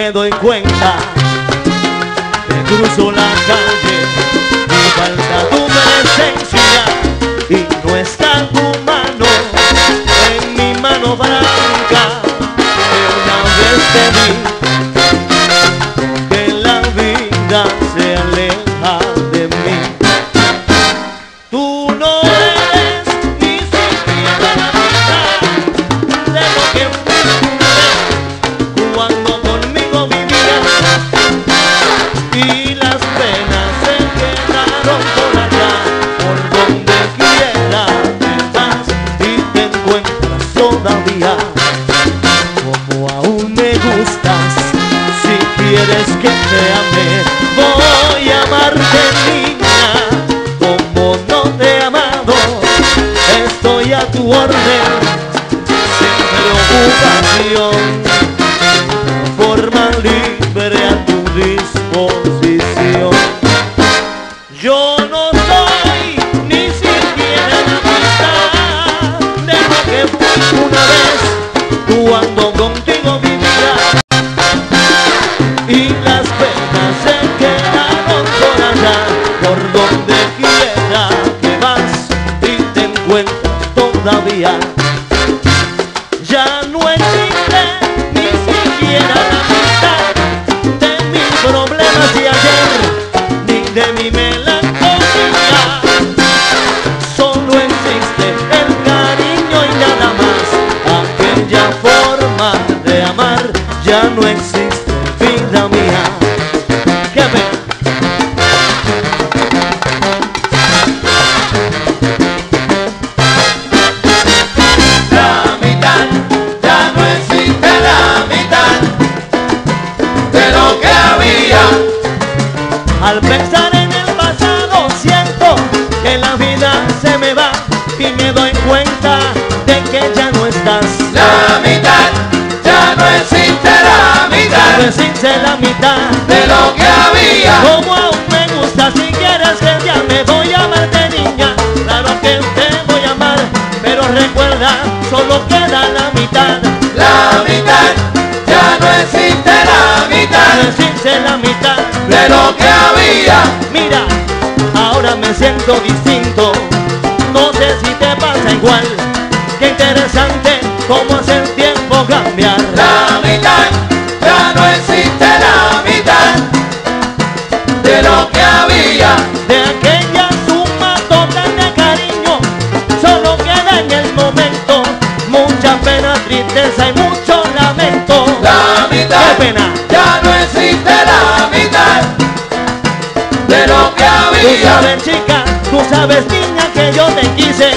me doy cuenta que cruzo la calle y falta tu presencia y no está tu mano en mi mano blanca que una vez te vi, que la vida se aleja de mí. Tú no eres ni siquiera la mitad de lo que fui cuando conmigo vivías y las penas se quedaron por allá, por donde quiera que vas y te encuentras todavía. Como aún me gustas, si quieres que te ame, voy a amarte, niña. Como no te he amado, estoy a tu orden, sin preocupación, de forma libre a tu disposición. Yo no soy ni siquiera la mitad de lo que fui una vez cuando contigo vivía y las penas se quedaron por allá, por donde quiera que vas y te encuentras todavía. Ya no existe ni siquiera la mitad de mis problemas de ayer, ni de mi melancolía. Solo existe el cariño y nada más. Aquella forma de amar ya no existe, vida mía. ¡Qué pena! La mitad, ya no existe la mitad de lo que había. Al pensar en el pasado siento que la vida se me va y me doy cuenta de que ya no estás. La mitad, ya no existe la No mitad existe la mitad de lo que había. como aún me gusta. Si quieres que ya me voy a amarte, niña, claro que te voy a amar, pero recuerda, solo queda la mitad. La mitad, ya no existe la No mitad existe la mitad de lo que había. Mira, ahora me siento distinto, no sé si te pasa igual. Qué interesante cómo hace el tiempo cambiar. La mitad, ya no existe la mitad de lo que había. De aquella suma total de cariño, solo queda en el momento mucha pena, tristeza y mucho lamento. La mitad, ¡Qué pena! ya no existe la mitad de lo que Tú había. sabes, chica, tú sabes, niña, que yo te quise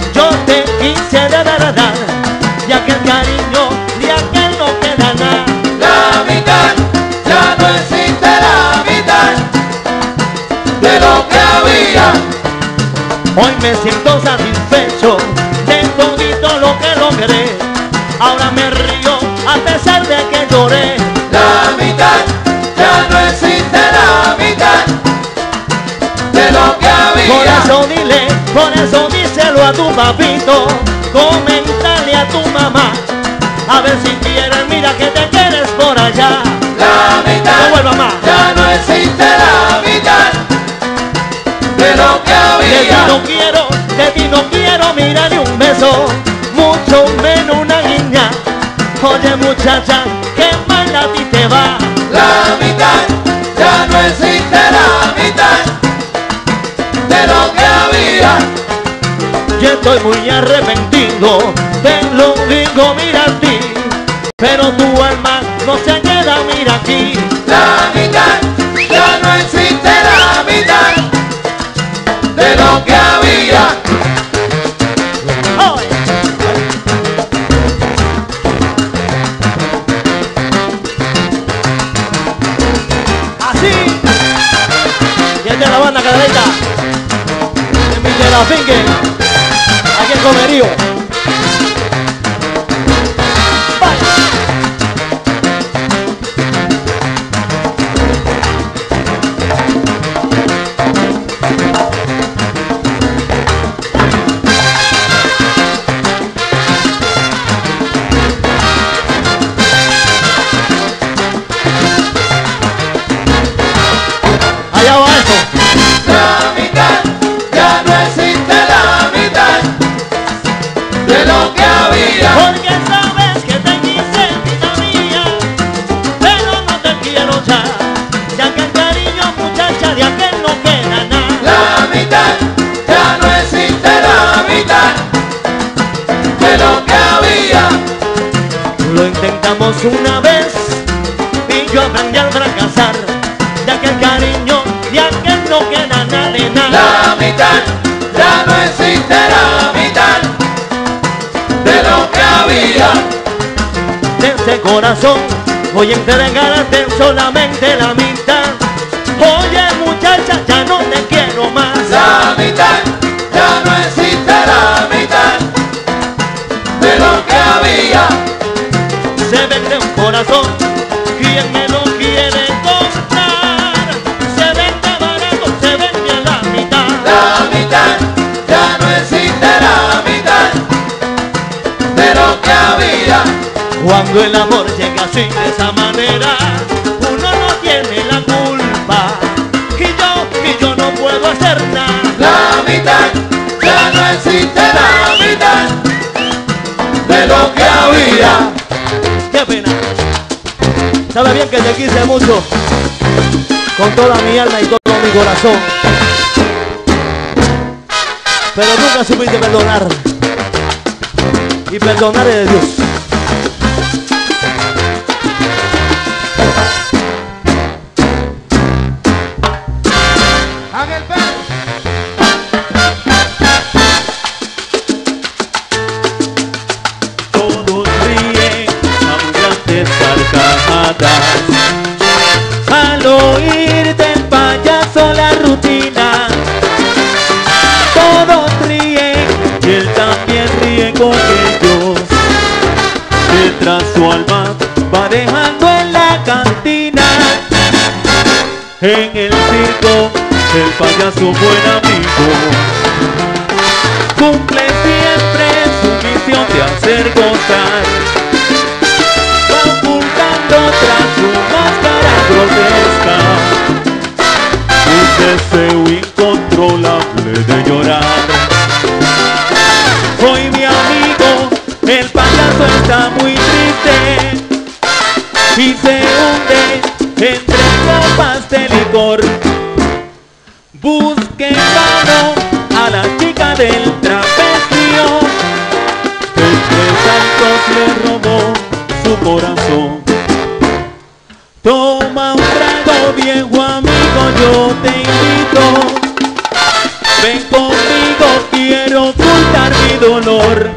de verdad, y aquel cariño de aquel no queda nada. La mitad, ya no existe la mitad de lo que había. Hoy me siento satisfecho de todito lo que logré. Ahora me río a pesar de que lloré. La mitad, ya no existe la mitad de lo que había. Por eso díselo a tu papito, coméntale a tu mamá, a ver si quieres, mira que te quieres por allá. La mitad, No vuelva más. ya no existe la mitad de lo que había. De ti no quiero mirar ni un beso, mucho menos una niña. Oye muchacha, qué mal a ti te va. La mitad, ya no existe la mitad de lo que había. Yo estoy muy arrepentido, te lo digo, mira a ti, pero tu alma no se queda, mira aquí. La mitad, ya no existe la mitad de lo que había. ¡Ay! Así, y es de la banda Cadalita, de la finque, aquí en Comerío. de lo que había. Porque sabes que te quise, vida mía, pero no te quiero ya. Ya que el cariño, muchacha, de aquel no queda nada. La mitad, ya no existe la mitad de lo que había. Lo intentamos una vez y yo aprendí al fracasar. Ya que el cariño, de aquel no queda nada de nada. La mitad, ya no existe la mitad de lo que había. De ese corazón voy a entregarte solamente la mitad. Oye muchacha, ya no te quiero más. La mitad, ya no existe la mitad de lo que había. Se vende un corazón, ¿quién me lo quiere comprar? Se vende barato, se vende a la mitad. La mitad, ya no existe la mitad de lo que había. Cuando el amor llega así de esa manera, uno no tiene la culpa. Y yo no puedo hacer nada. La mitad, ya no existe la mitad de lo que había. Qué pena. Sabe bien que te quise mucho, con toda mi alma y todo mi corazón. Pero nunca supiste perdonar. Y perdonar es de Dios. Ángel Pérez. Todos ríen a grandes carcajadas al oír del payaso la rutina. Todos ríen y él también ríe con ellos, mientras su alma va dejando en la cantina. En el circo el payaso buen amigo cumple siempre su misión de hacer gozar. Va ocultando tras su máscara grotesca un deseo incontrolable de llorar. Hoy mi amigo, el payaso está muy triste y se hunde entre copas de licor. Busque en vano a la chica del trapecio, entre saltos le robó su corazón. Toma un trago, viejo amigo, yo te invito. Ven conmigo, quiero ocultar mi dolor.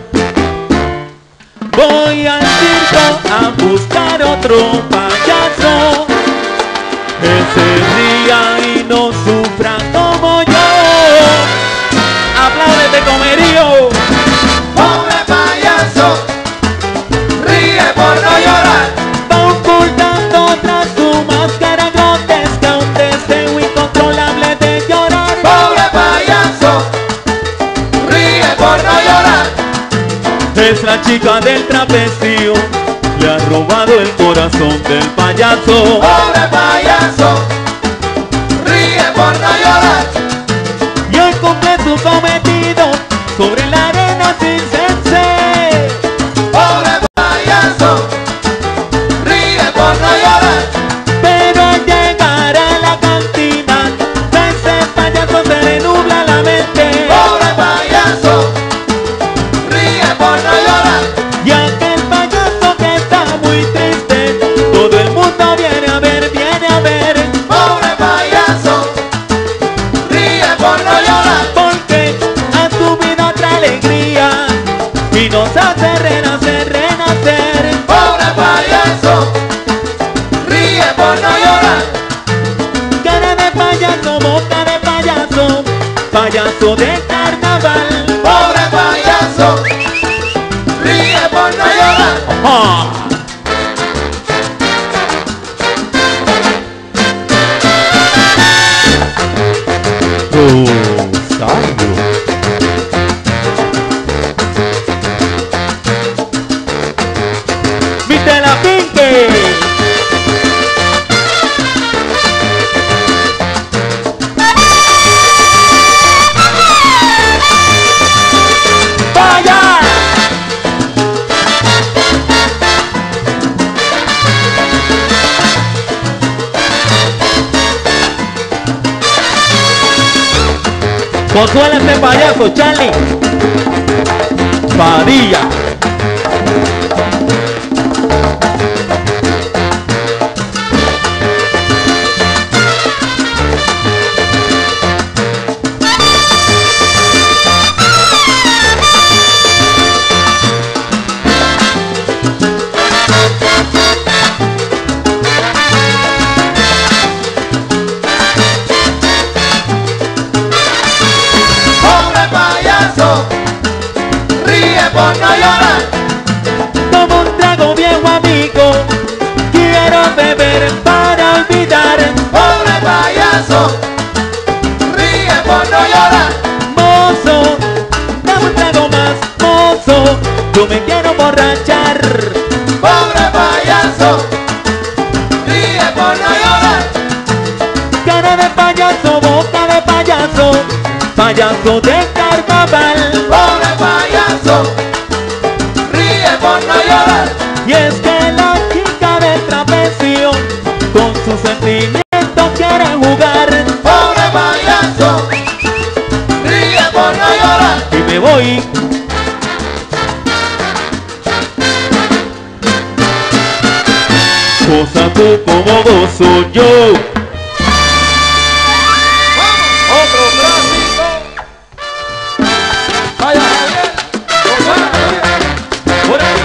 Voy al circo a buscar otro payaso que se ría y no sufra como yo. Apláudete, Comerío. Pobre payaso, ríe por no llorar. Va ocultando tras su máscara grotesca un deseo incontrolable de llorar. Pobre payaso, ríe por no llorar. Es la chica del trapecio, le ha robado el corazón del payaso. Pobre payaso, ríe por no llorar. Y hoy cumple su cometido sobre la arena circense. Pobre payaso, ríe por no llorar. Pero al llegar a la cantina, a ese payaso se le nubla la mente. Pobre payaso, ríe por no llorar. Y aquel payaso que está muy triste, todo el mundo viene a ver, viene a ver. Pobre payaso, ríe por no llorar. Porque ha subido otra alegría y nos hace renacer, renacer. Pobre payaso, ríe por no llorar. Cara de payaso, boca de payaso, payaso de carnaval. Pobre payaso, ríe por no llorar. ¡Ah! Rosario. ¡Viste la Pinque! ¡Vaya! ¿Cómo suena este payaso, Charlie? Padilla. Ríe por no llorar. Como un trago viejo amigo, quiero beber para olvidar. Pobre payaso, ríe por no llorar. Mozo, dame un trago más, mozo, yo me quiero emborrachar. Pobre payaso, ríe por no llorar. Cara de payaso, boca de payaso, payaso de carnaval. Pobre payaso, ríe por no llorar. Y es que la chica del trapecio con sus sentimientos quiere jugar. Pobre payaso, ríe por no llorar. Y me voy. Goza tú como gozo yo. Otro clásico. Vaya Javier. Por ahí.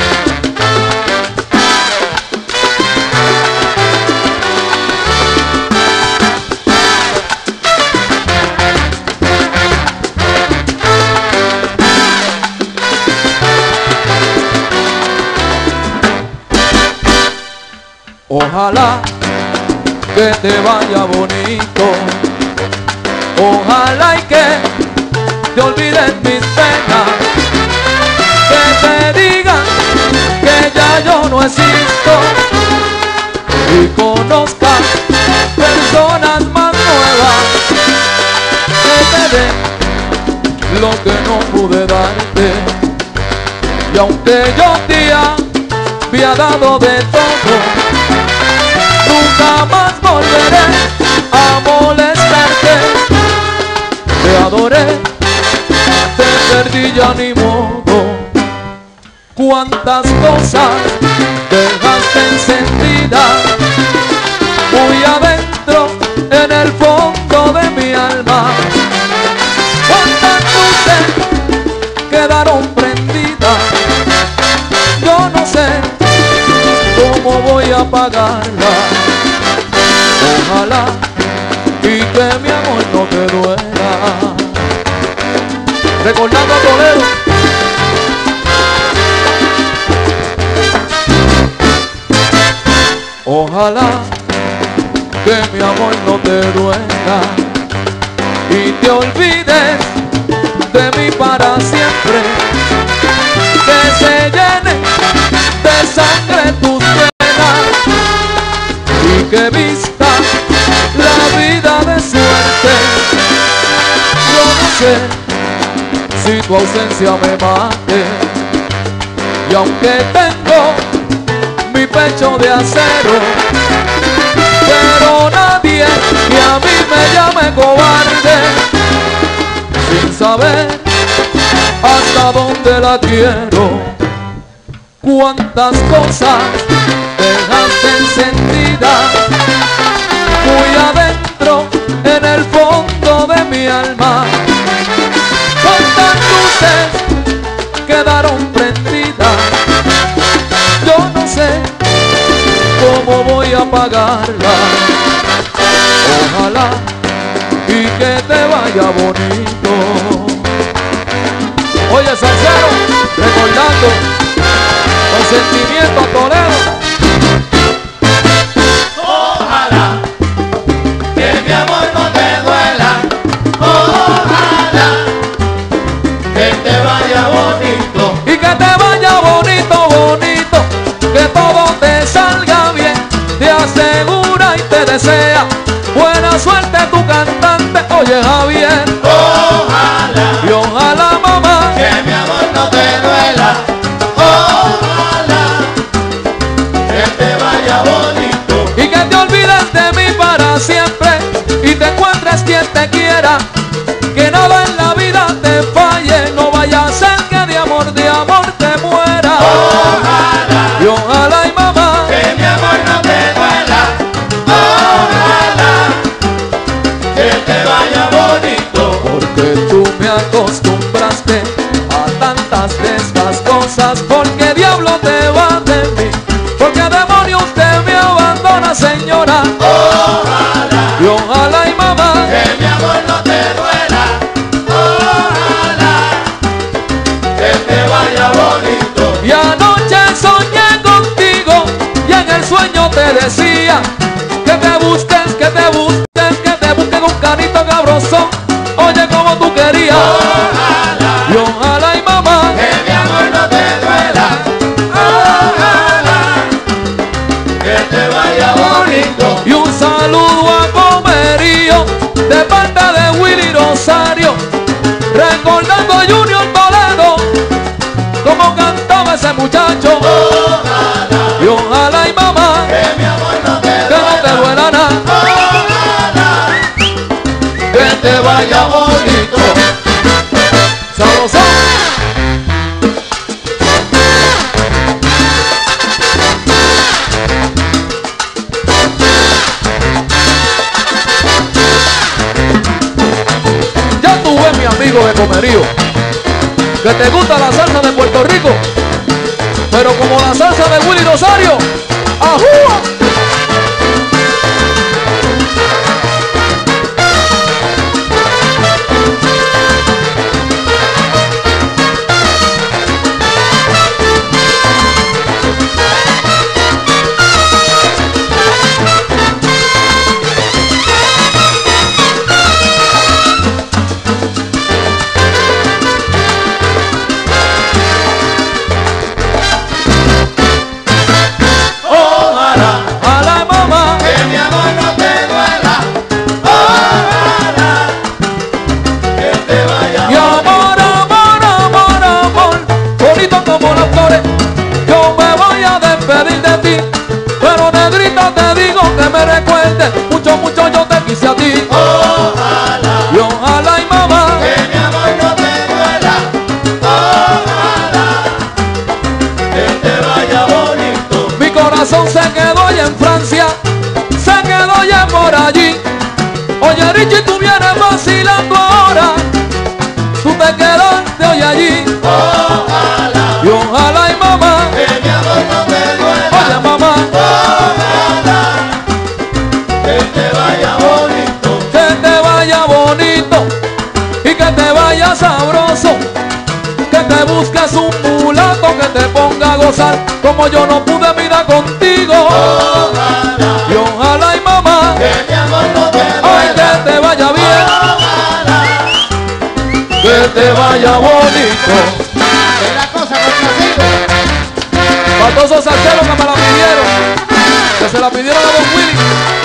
Ojalá que te vaya bonito. Ojalá y que te olvides mis penas. Que te digan que ya yo no existo. Y conozcas personas más nuevas. Que te den lo que no pude darte. Y aunque yo te había dado de todo, nunca más volveré a molestarte. Te adoré, te perdí, ya ni modo. Cuántas cosas dejaste encendidas muy adentro en el fondo de mi alma. Cuántas luces quedaron prendidas. Yo no sé cómo voy a pagarla. Ojalá y que mi amor no te duela. Recordando a Toledo. Ojalá que mi amor no te duela y te olvides de mí para siempre. Que se llene de sangre tus venas y que vista la vida de suerte. Yo no sé si tu ausencia me mate, y aunque tengo mi pecho de acero, pero nadie que a mí me llame cobarde, sin saber hasta dónde la quiero. Cuántas cosas dejaste encendidas muy adentro en el fondo de mi alma. Cuántas luces quedaron prendidas. Yo no sé cómo voy a pagarla. Ojalá y que te vaya bonito. Oye, salsero, recordando con sentimiento a Toledo. Ojalá que mi amor no te duela. Ojalá que te vaya bonito. Y que te vaya bonito, bonito. Que todo te salga bien. Te asegura y te desea buena suerte tu cantante. Oye, Javier. Ojalá Y ojalá, mamá, que mi amor no te duela. Ojalá que te vaya bonito. y que te olvides de mí para siempre y te encuentres quien te quiera, que nada acostumbraste a tantas de estas cosas. Porque diablo te va de mí, porque demonio usted me abandona, señora. Ojalá Y ojalá y mamá que mi amor no te duela. Ojalá que te vaya bonito. y anoche soñé contigo y en el sueño te decía que te busques, que te busques, que te busques un canito cabroso. Oye como tú querías. Ojalá Y ojalá y mamá que mi amor no te duela. Ojalá que te vaya bonito. y un saludo a Comerío de parte de Willy Rosario, recordando a Junior Toledo como cantaba ese muchacho. Ojalá Y ojalá y mamá que mi amor no te que no te duela nada, Ojalá que te vaya bonito. sabroso. Ya tuve mi amigo de Comerío, que te gusta la salsa de Puerto Rico, pero como la salsa de Willy Rosario, ¡ajúa! Ojalá A la mamá, que mi amor no te duela. Ojalá que te vaya y amor, amor, amor, amor, bonito como las flores. Yo me voy a despedir de ti, pero negrita te digo que me recuerdes, mucho, mucho yo te quise a ti. Ojalá Y ojalá y mamá, que mi amor no te duela. Ojalá que te vaya bonito. mi corazón se quedó allá en Francia, se quedó ya por allí. Oye Richie, tú vienes vacilando ahora, tú te quedaste hoy allí. Ojalá Y ojalá y mamá, que mi amor no te oye duela. mamá, Ojalá que te vaya bonito. que te vaya bonito y que te vaya sabroso, que te busques un mulato que te ponga a gozar como yo no pude vida contigo. Ojalá Y ojalá y mamá, que mi amor no te ay, duela. que te vaya bien, Ojalá que te vaya bonito. que la cosa con Para todos esos salseros que me la pidieron, que se la pidieron a Don Willy.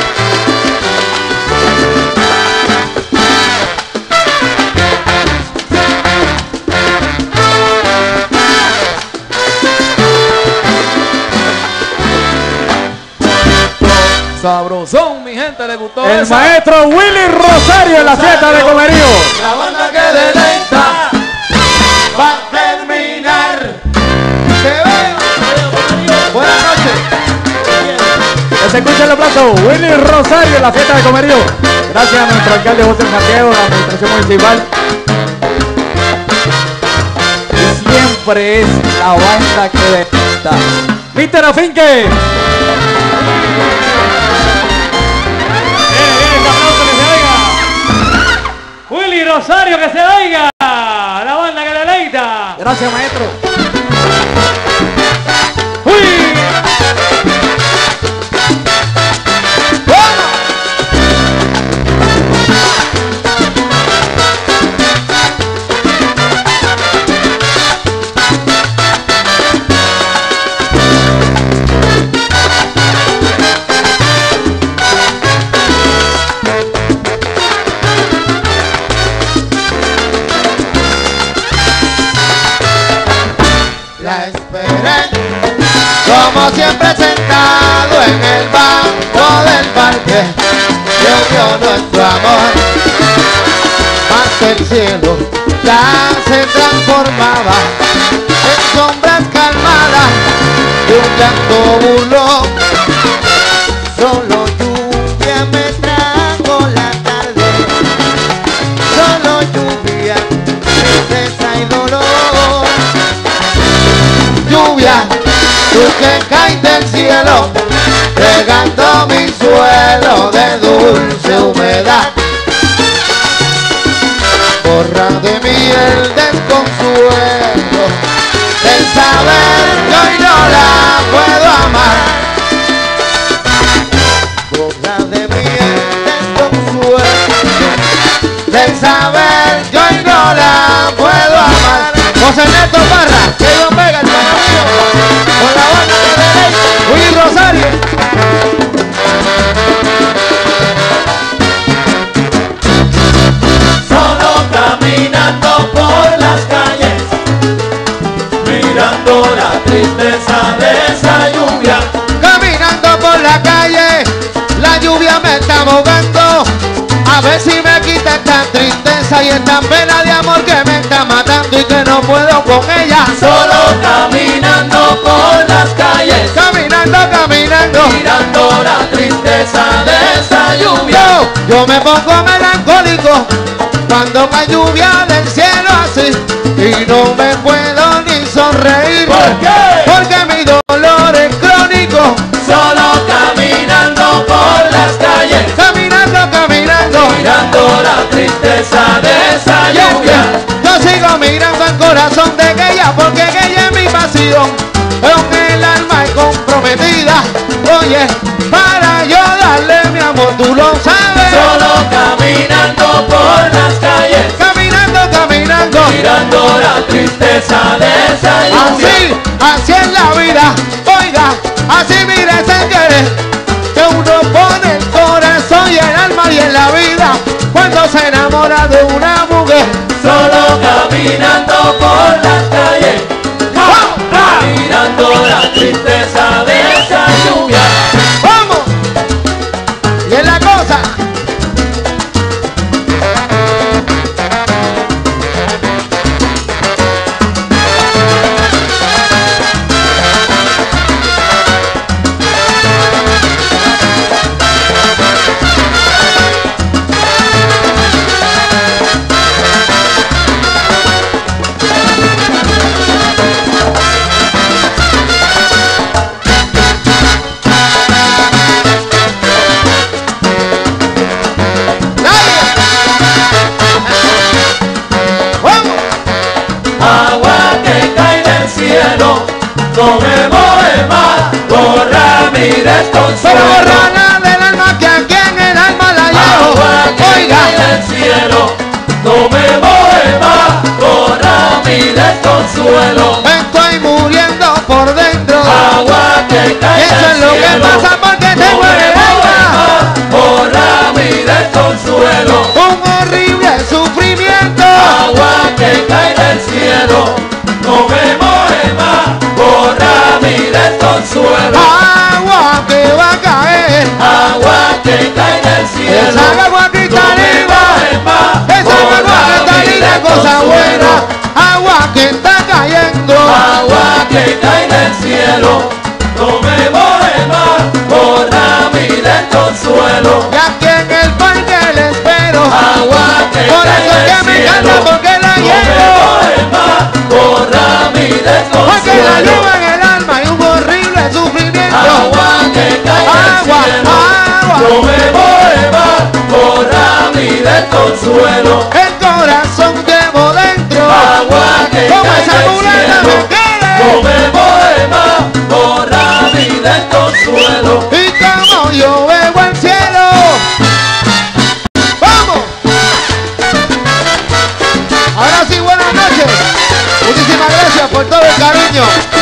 Sabrosón, mi gente, le gustó El esa? maestro Willy Rosario en la fiesta de Comerío. la banda que deleita va a terminar. Te veo. Buenas noches. Que se escuche el aplauso. Willy Rosario en la fiesta de Comerío. Gracias a nuestro alcalde José Santiago, la administración municipal. Y siempre es la banda que despierta. Mr. Afinque. Willy Rosario, que se oiga. La banda que deleita. Gracias, maestro. ¡Uy! La esperé, como siempre sentado en el banco del parque, llovió nuestro amor, mas el cielo ya se transformaba en sombras calmadas de un llanto burlón. Solo lluvia me trajo la tarde, solo lluvia lluvia, tú que caes del cielo, regando mi suelo de dulce humedad. Borra de mí el desconsuelo del saber que hoy no la puedo amar. Borra de mí el desconsuelo del saber que hoy no la puedo amar. José Neto Parra, que Don Vega, el pana mío, con la banda de Derecho, Willy Rosario. Caminando por las calles, mirando la tristeza de esa lluvia. Caminando por la calle, la lluvia me está mojando. A ver si me quita esta tristeza y esta pena de amor que me está matando y que no puedo con ella. Solo caminando por las calles, Caminando, caminando, mirando la tristeza de esa lluvia. yo me pongo melancólico cuando cae lluvia del cielo así y no me puedo ni sonreír. ¿Por qué? Porque mi dolor es crónico. Solo caminando por las calles, Caminando, caminando, mirando la tristeza de esa y es lluvia. que yo sigo mirando al corazón de ella porque ella es mi pasión, con el alma es comprometida. Oye, para yo darle mi amor, tú lo sabes. Solo caminando por las calles, Caminando, caminando, mirando la tristeza de esa lluvia. así es la vida. Oiga, así mire se quiere, que uno pone el corazón y el alma y en la vida cuando se enamora de una mujer. Solo caminando por las calles, mirando la tristeza de esa lluvia. ¡Vamos! Y es la cosa. Agua que cae del cielo, no me mueve más, borra mi Pero desconsuelo. borrana del alma que aquí en el alma la llevo. Agua que Oiga, cae del cielo, no me mueve más, borra mi desconsuelo. estoy muriendo por dentro. Agua que cae Y eso del es lo que cielo, pasa porque no tengo me en el mueve alma más, borra mi desconsuelo. un horrible sufrimiento. Agua que cae del cielo, no me mueve más, borra mi desconsuelo. Agua que va a caer. Agua que cae del cielo, Esa agua no me cristalina. mueve más, Esa agua borra mi cristalina, cosa buena. desconsuelo. Agua que está cayendo. Agua que cae del cielo, no me mueve más, borra mi desconsuelo. Y aquí en el parque le espero. Agua que Por cae eso es del que me cielo, encanta porque la no me llevo. mueve más, borra mi Porque la desconsuelo. llevo en el alma y un horrible sufrimiento. Agua que cae Agua, del cielo, agua. no me mueve más, borra mi desconsuelo. El corazón llevo dentro. Agua que Como cae esa del mulata cielo, me quiere. no me mueve más, borra mi desconsuelo. Y como yo veo el cielo. ¡Vamos! Ahora sí, buenas noches. Muchísimas gracias por todo el cariño.